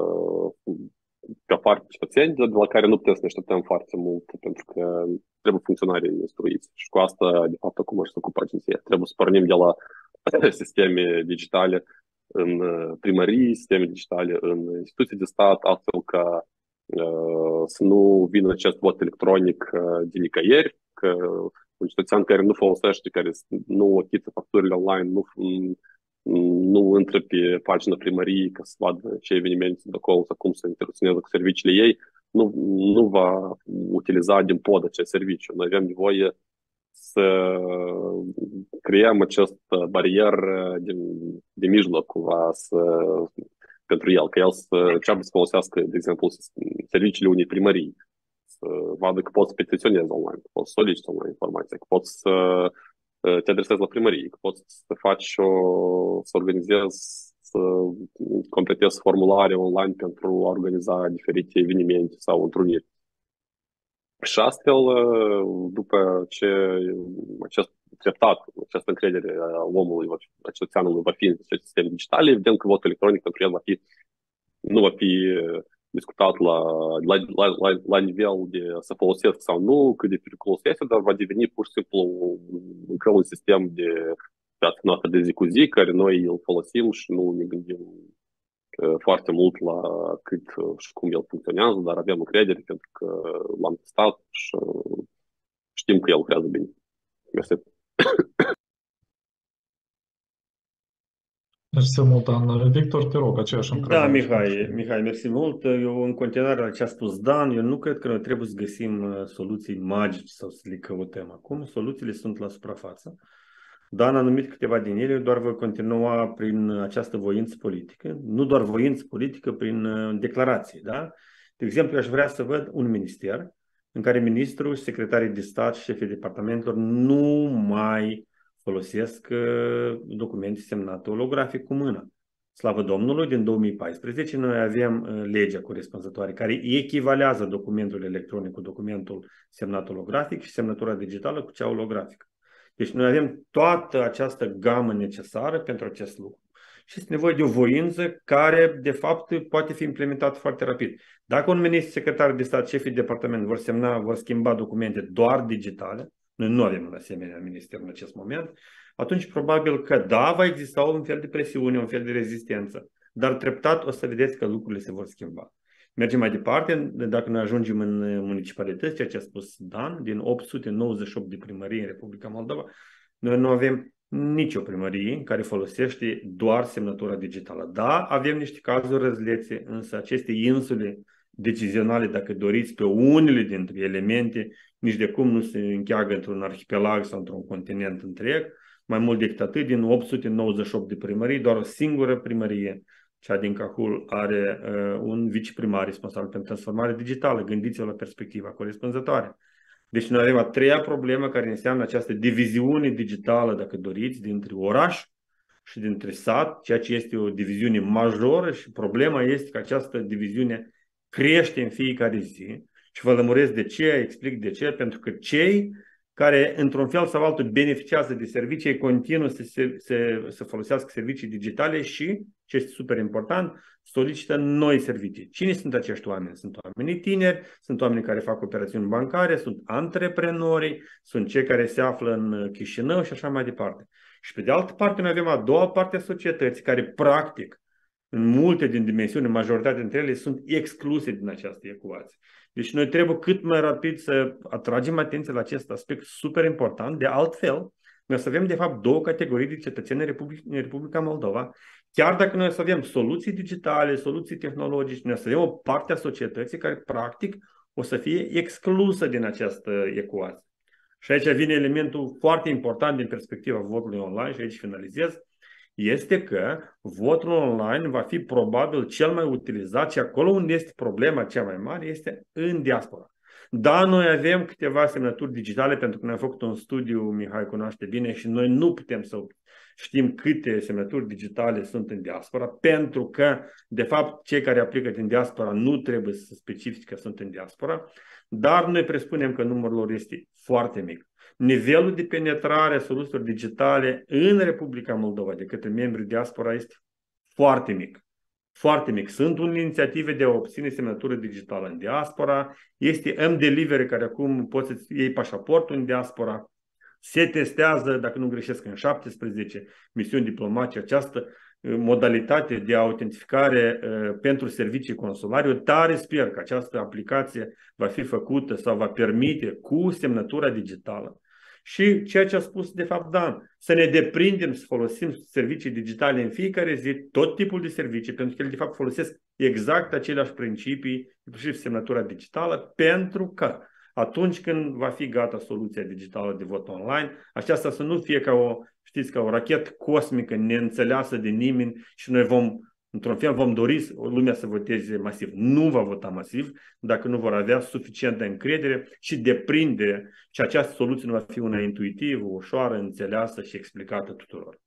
pe parte cetățeni de la care nu putem să ne așteptăm foarte mult, pentru că trebuie funcționarii instruiți. Și cu asta, de fapt, acum și se ocupă agenția. Trebuie să pornim de la sisteme digitale în primării, sisteme digitale în instituții de stat, astfel ca uh, să nu vină acest vot electronic uh, de nicăieri, că un cetățean care nu folosește, care nu achită facturile online, nu nu intră pe pagina primăriei ca să vadă ce evenimente sunt acolo sau cum să interacționeze cu serviciile ei, nu, nu va utiliza din pod acest serviciu. Noi avem nevoie să creăm această barieră din, de mijloc cumva să, pentru el, că el să înceapă să folosească, de exemplu, serviciile unei primării, să vadă că poți să petiționezi online, că poți să soliciți online informația, că poți să te adresezi la primărie, că poți să faci o, să organizezi, să completezi formulare online pentru a organiza diferite evenimente sau întruniri. Și astfel, după ce acest treptat, această încredere a omului, a cetățeanului va fi în acest sistem digital, evident că votul electronic pentru el va fi, nu va fi discutat la, la, la, la, la nivel de să folosesc sau nu, cât de periculos este, dar va deveni pur și simplu încă un sistem de viață noastră de zi cu zi, care noi îl folosim și nu ne gândim foarte mult la cât și cum el funcționează, dar avem încredere pentru că l-am testat și, știm că el lucrează bine. Mersi. Mersi mult, Dan. Victor, te rog, aceeași Da, întrebare. Mihai, Mihai, mersi mult. Eu, în continuare la ce a spus Dan, eu nu cred că noi trebuie să găsim uh, soluții magice sau să le căutăm acum. Soluțiile sunt la suprafață. Dan a numit câteva din ele, eu doar voi continua prin această voință politică. Nu doar voință politică, prin uh, declarații. Da? De exemplu, aș vrea să văd un minister în care ministrul și secretarii de stat și șefii departamentelor nu mai folosesc uh, documente semnate olografic cu mâna. Slavă Domnului, din două mii paisprezece noi avem uh, legea corespunzătoare care echivalează documentul electronic cu documentul semnat olografic și semnătura digitală cu cea olografică. Deci noi avem toată această gamă necesară pentru acest lucru. Și este nevoie de o voință care, de fapt, poate fi implementată foarte rapid. Dacă un ministru, secretar de stat, șefii de departament vor semna, vor schimba documente doar digitale, noi nu avem un asemenea minister în acest moment, atunci probabil că da, va exista un fel de presiune, un fel de rezistență, dar treptat o să vedeți că lucrurile se vor schimba. Mergem mai departe, dacă noi ajungem în municipalități, ceea ce a spus Dan, din opt sute nouăzeci și opt de primării în Republica Moldova, noi nu avem nicio primărie care folosește doar semnătura digitală. Da, avem niște cazuri răzlețe, însă aceste insule decizionale, dacă doriți, pe unele dintre elemente, nici de cum nu se încheagă într-un arhipelag sau într-un continent întreg. Mai mult decât atât, din opt sute nouăzeci și opt de primării, doar o singură primărie, cea din Cahul, are uh, un viceprimar responsabil pentru transformare digitală. Gândiți-vă la perspectiva corespunzătoare. Deci noi avem a treia problemă care înseamnă această diviziune digitală, dacă doriți, dintre oraș și dintre sat, ceea ce este o diviziune majoră și problema este că această diviziune crește în fiecare zi. Și vă lămuresc de ce, explic de ce, pentru că cei care într-un fel sau altul beneficiază de servicii continuă să, se, să, să folosească servicii digitale și, ce este super important, solicită noi servicii. Cine sunt acești oameni? Sunt oamenii tineri, sunt oamenii care fac operațiuni bancare, sunt antreprenori, sunt cei care se află în Chișinău și așa mai departe. Și pe de altă parte noi avem a doua parte a societății care practic în multe din dimensiuni, majoritatea dintre ele sunt excluse din această ecuație. Deci noi trebuie cât mai rapid să atragem atenție la acest aspect super important. De altfel, noi o să avem de fapt două categorii de cetățeni în Republica, în Republica Moldova. Chiar dacă noi o să avem soluții digitale, soluții tehnologice, noi o să avem o parte a societății care practic o să fie exclusă din această ecuație. Și aici vine elementul foarte important din perspectiva votului online și aici finalizez. Este că votul online va fi probabil cel mai utilizat și acolo unde este problema cea mai mare este în diaspora. Da, noi avem câteva semnături digitale pentru că noi am făcut un studiu, Mihai cunoaște bine, și noi nu putem să știm câte semnături digitale sunt în diaspora, pentru că, de fapt, cei care aplică din diaspora nu trebuie să specifice că sunt în diaspora, dar noi presupunem că numărul lor este foarte mic. Nivelul de penetrare a soluțiilor digitale în Republica Moldova de către membrii diaspora este foarte mic. Foarte mic. Sunt unele inițiative de a obține semnătură digitală în diaspora. Este M-Delivery care acum poți să iei pașaportul în diaspora. Se testează, dacă nu greșesc, în șaptesprezece misiuni diplomatice această modalitate de autentificare uh, pentru servicii consulare. Eu tare sper că această aplicație va fi făcută sau va permite cu semnătura digitală. Și ceea ce a spus de fapt Dan, să ne deprindem să folosim servicii digitale în fiecare zi, tot tipul de servicii, pentru că ele de fapt folosesc exact aceleași principii, inclusiv semnătura digitală, pentru că atunci când va fi gata soluția digitală de vot online, aceasta să nu fie ca o, știți, ca o rachetă cosmică neînțeleasă de nimeni și noi vom, într-un fel, vom dori lumea să voteze masiv. Nu va vota masiv dacă nu vor avea suficientă încredere și deprindere și această soluție nu va fi una intuitivă, ușoară, înțeleasă și explicată tuturor.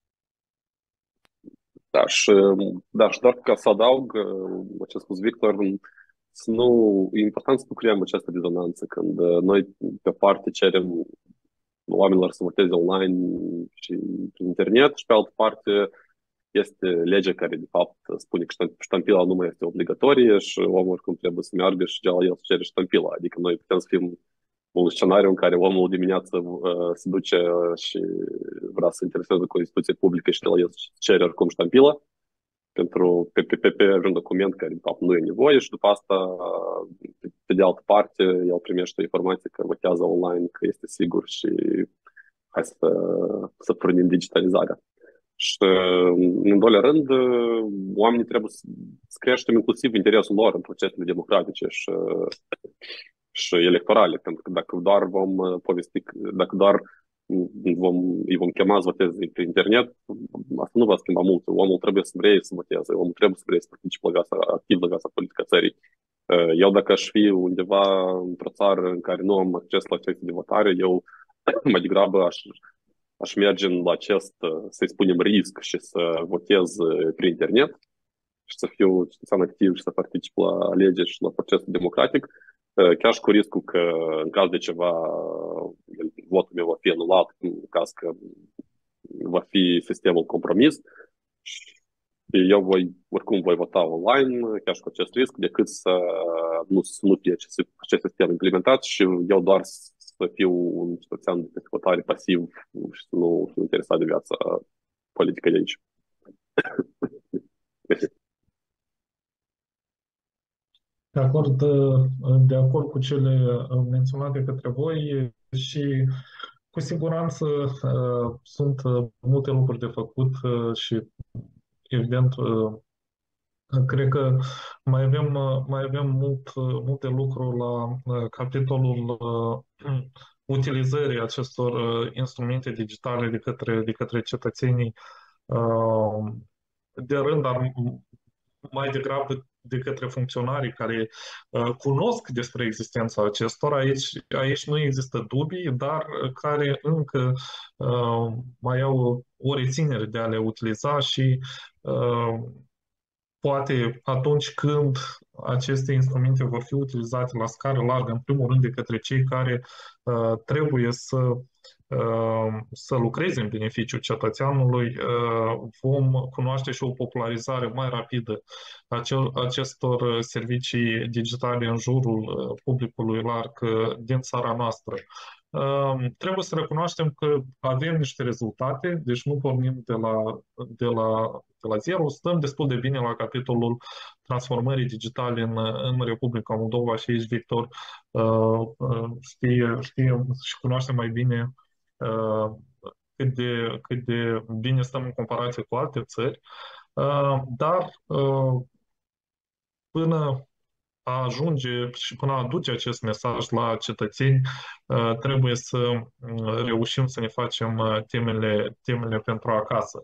Da, și, da, și doar ca să adaug ce a spus Victor, să nu, e important să nu creăm această rezonanță când noi pe parte cerem oamenilor să voteze online și prin internet și pe altă parte este legea care de fapt spune că ștampila nu mai este obligatorie și omul oricum trebuie să meargă și de la el să cere ștampila. Adică noi putem să fim un scenariu în care omul dimineață uh, se duce și vrea să intereseze cu o instituție publică și de la el să cere oricum ștampila pentru, pe, pe, pe, pe un document care de fapt nu e nevoie și după asta, pe, pe de altă parte, el primește informație că votează online, că este sigur și hai să, să pornim digitalizarea. Și, în doilea rând, oamenii trebuie să, să creștem inclusiv interesul lor în procesele democratice și, și electorale, pentru că dacă doar vom povesti, dacă doar vom, îi vom chema să voteze pe internet, asta nu va schimba mult. Omul trebuie să vrea să voteze, omul trebuie să vrea să participe la viața, activ la viața politică a țării. Eu dacă aș fi undeva într-o țară în care nu am acces la aceste de votare, eu mai degrabă aș, aș merge la acest, să-i spunem, risc și să votez prin internet și să fiu cetățean activ și să particip la alegeri și la procesul democratic, chiar și cu riscul că în caz de ceva votul meu va fi anulat, în caz că va fi sistemul compromis, eu voi, oricum voi vota online, chiar și cu acest risc, decât să nu, să nu fie acest, acest sistem implementat și eu doar să fiu un cetățean de votare pasiv și să nu fiu interesat de viața politică de aici. De acord, de acord cu cele menționate către voi și cu siguranță sunt multe lucruri de făcut și evident cred că mai avem, mai avem mult, multe lucruri la capitolul utilizării acestor instrumente digitale de către, de către cetățenii de rând, dar mai degrabă de către funcționarii care uh, cunosc despre existența acestora. Aici, aici nu există dubii, dar care încă uh, mai au o reținere de a le utiliza și uh, poate atunci când aceste instrumente vor fi utilizate la scară largă, în primul rând de către cei care uh, trebuie să, uh, să lucreze în beneficiul cetățeanului, uh, vom cunoaște și o popularizare mai rapidă acel, acestor servicii digitale în jurul uh, publicului larg uh, din țara noastră. Uh, trebuie să recunoaștem că avem niște rezultate, deci nu pornim de la, de la, de la zero, stăm destul de bine la capitolul transformării digitale în, în Republica Moldova și aici Victor uh, știe, știe și cunoaște mai bine uh, cât, de, cât de bine stăm în comparație cu alte țări, uh, dar uh, până a ajunge și până a aduce acest mesaj la cetățeni, trebuie să reușim să ne facem temele, temele pentru acasă.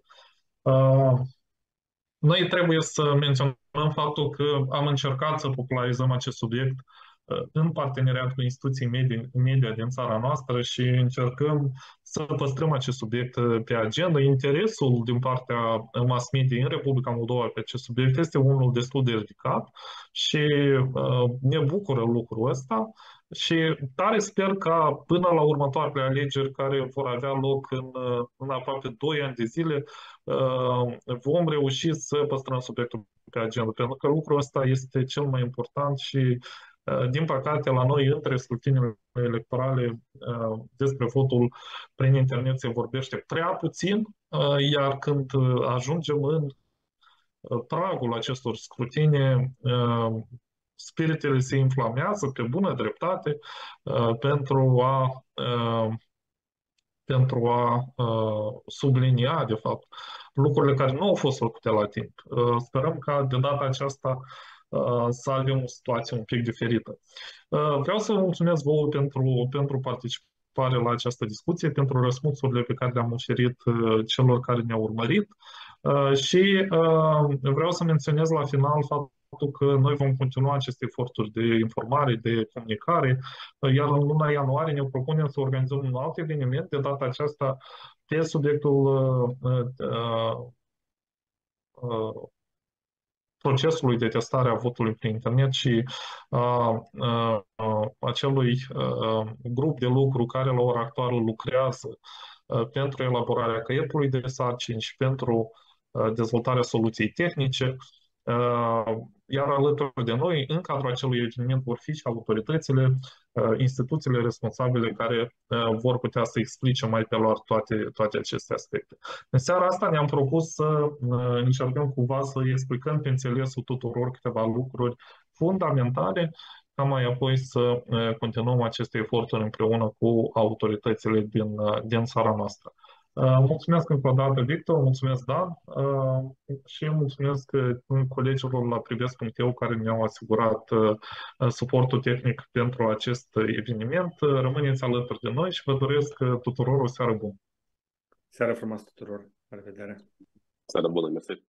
Noi trebuie să menționăm faptul că am încercat să popularizăm acest subiect în parteneriat cu instituții media, media din țara noastră și încercăm să păstrăm acest subiect pe agenda. Interesul din partea mass media în Republica Moldova pe acest subiect este unul destul de ridicat și uh, ne bucură lucrul ăsta și tare sper ca până la următoarele alegeri care vor avea loc în, în aproape doi ani de zile uh, vom reuși să păstrăm subiectul pe agenda, pentru că lucrul ăsta este cel mai important și din păcate, la noi, între scrutinile electorale, despre votul prin internet se vorbește prea puțin, iar când ajungem în pragul acestor scrutine, spiritele se inflamează pe bună dreptate pentru a, pentru a sublinia, de fapt, lucrurile care nu au fost făcute la timp. Sperăm ca de data aceasta să avem o situație un pic diferită. Vreau să vă mulțumesc vouă pentru, pentru participare la această discuție, pentru răspunsurile pe care le-am oferit celor care ne-au urmărit și vreau să menționez la final faptul că noi vom continua aceste eforturi de informare, de comunicare, iar în luna ianuarie ne propunem să organizăm un alt eveniment, de data aceasta pe subiectul procesului de testare a votului prin internet și a, a, a acelui a, grup de lucru care la ora actuală lucrează a, pentru elaborarea caietului de sarcini și pentru a, dezvoltarea soluției tehnice. A, iar alături de noi, în cadrul acelui eveniment, vor fi și autoritățile instituțiile responsabile care vor putea să explice mai pe larg toate, toate aceste aspecte. În seara asta ne-am propus să încercăm cumva să explicăm pe înțelesul tuturor câteva lucruri fundamentale, ca mai apoi să continuăm aceste eforturi împreună cu autoritățile din, din țara noastră. Mulțumesc încă o dată, Victor, mulțumesc, Dan, și mulțumesc colegilor la privesc punct e u care ne-au asigurat suportul tehnic pentru acest eveniment. Rămâneți alături de noi și vă doresc tuturor o seară bună. Seară frumoasă tuturor. La revedere. Seară bună, mersi.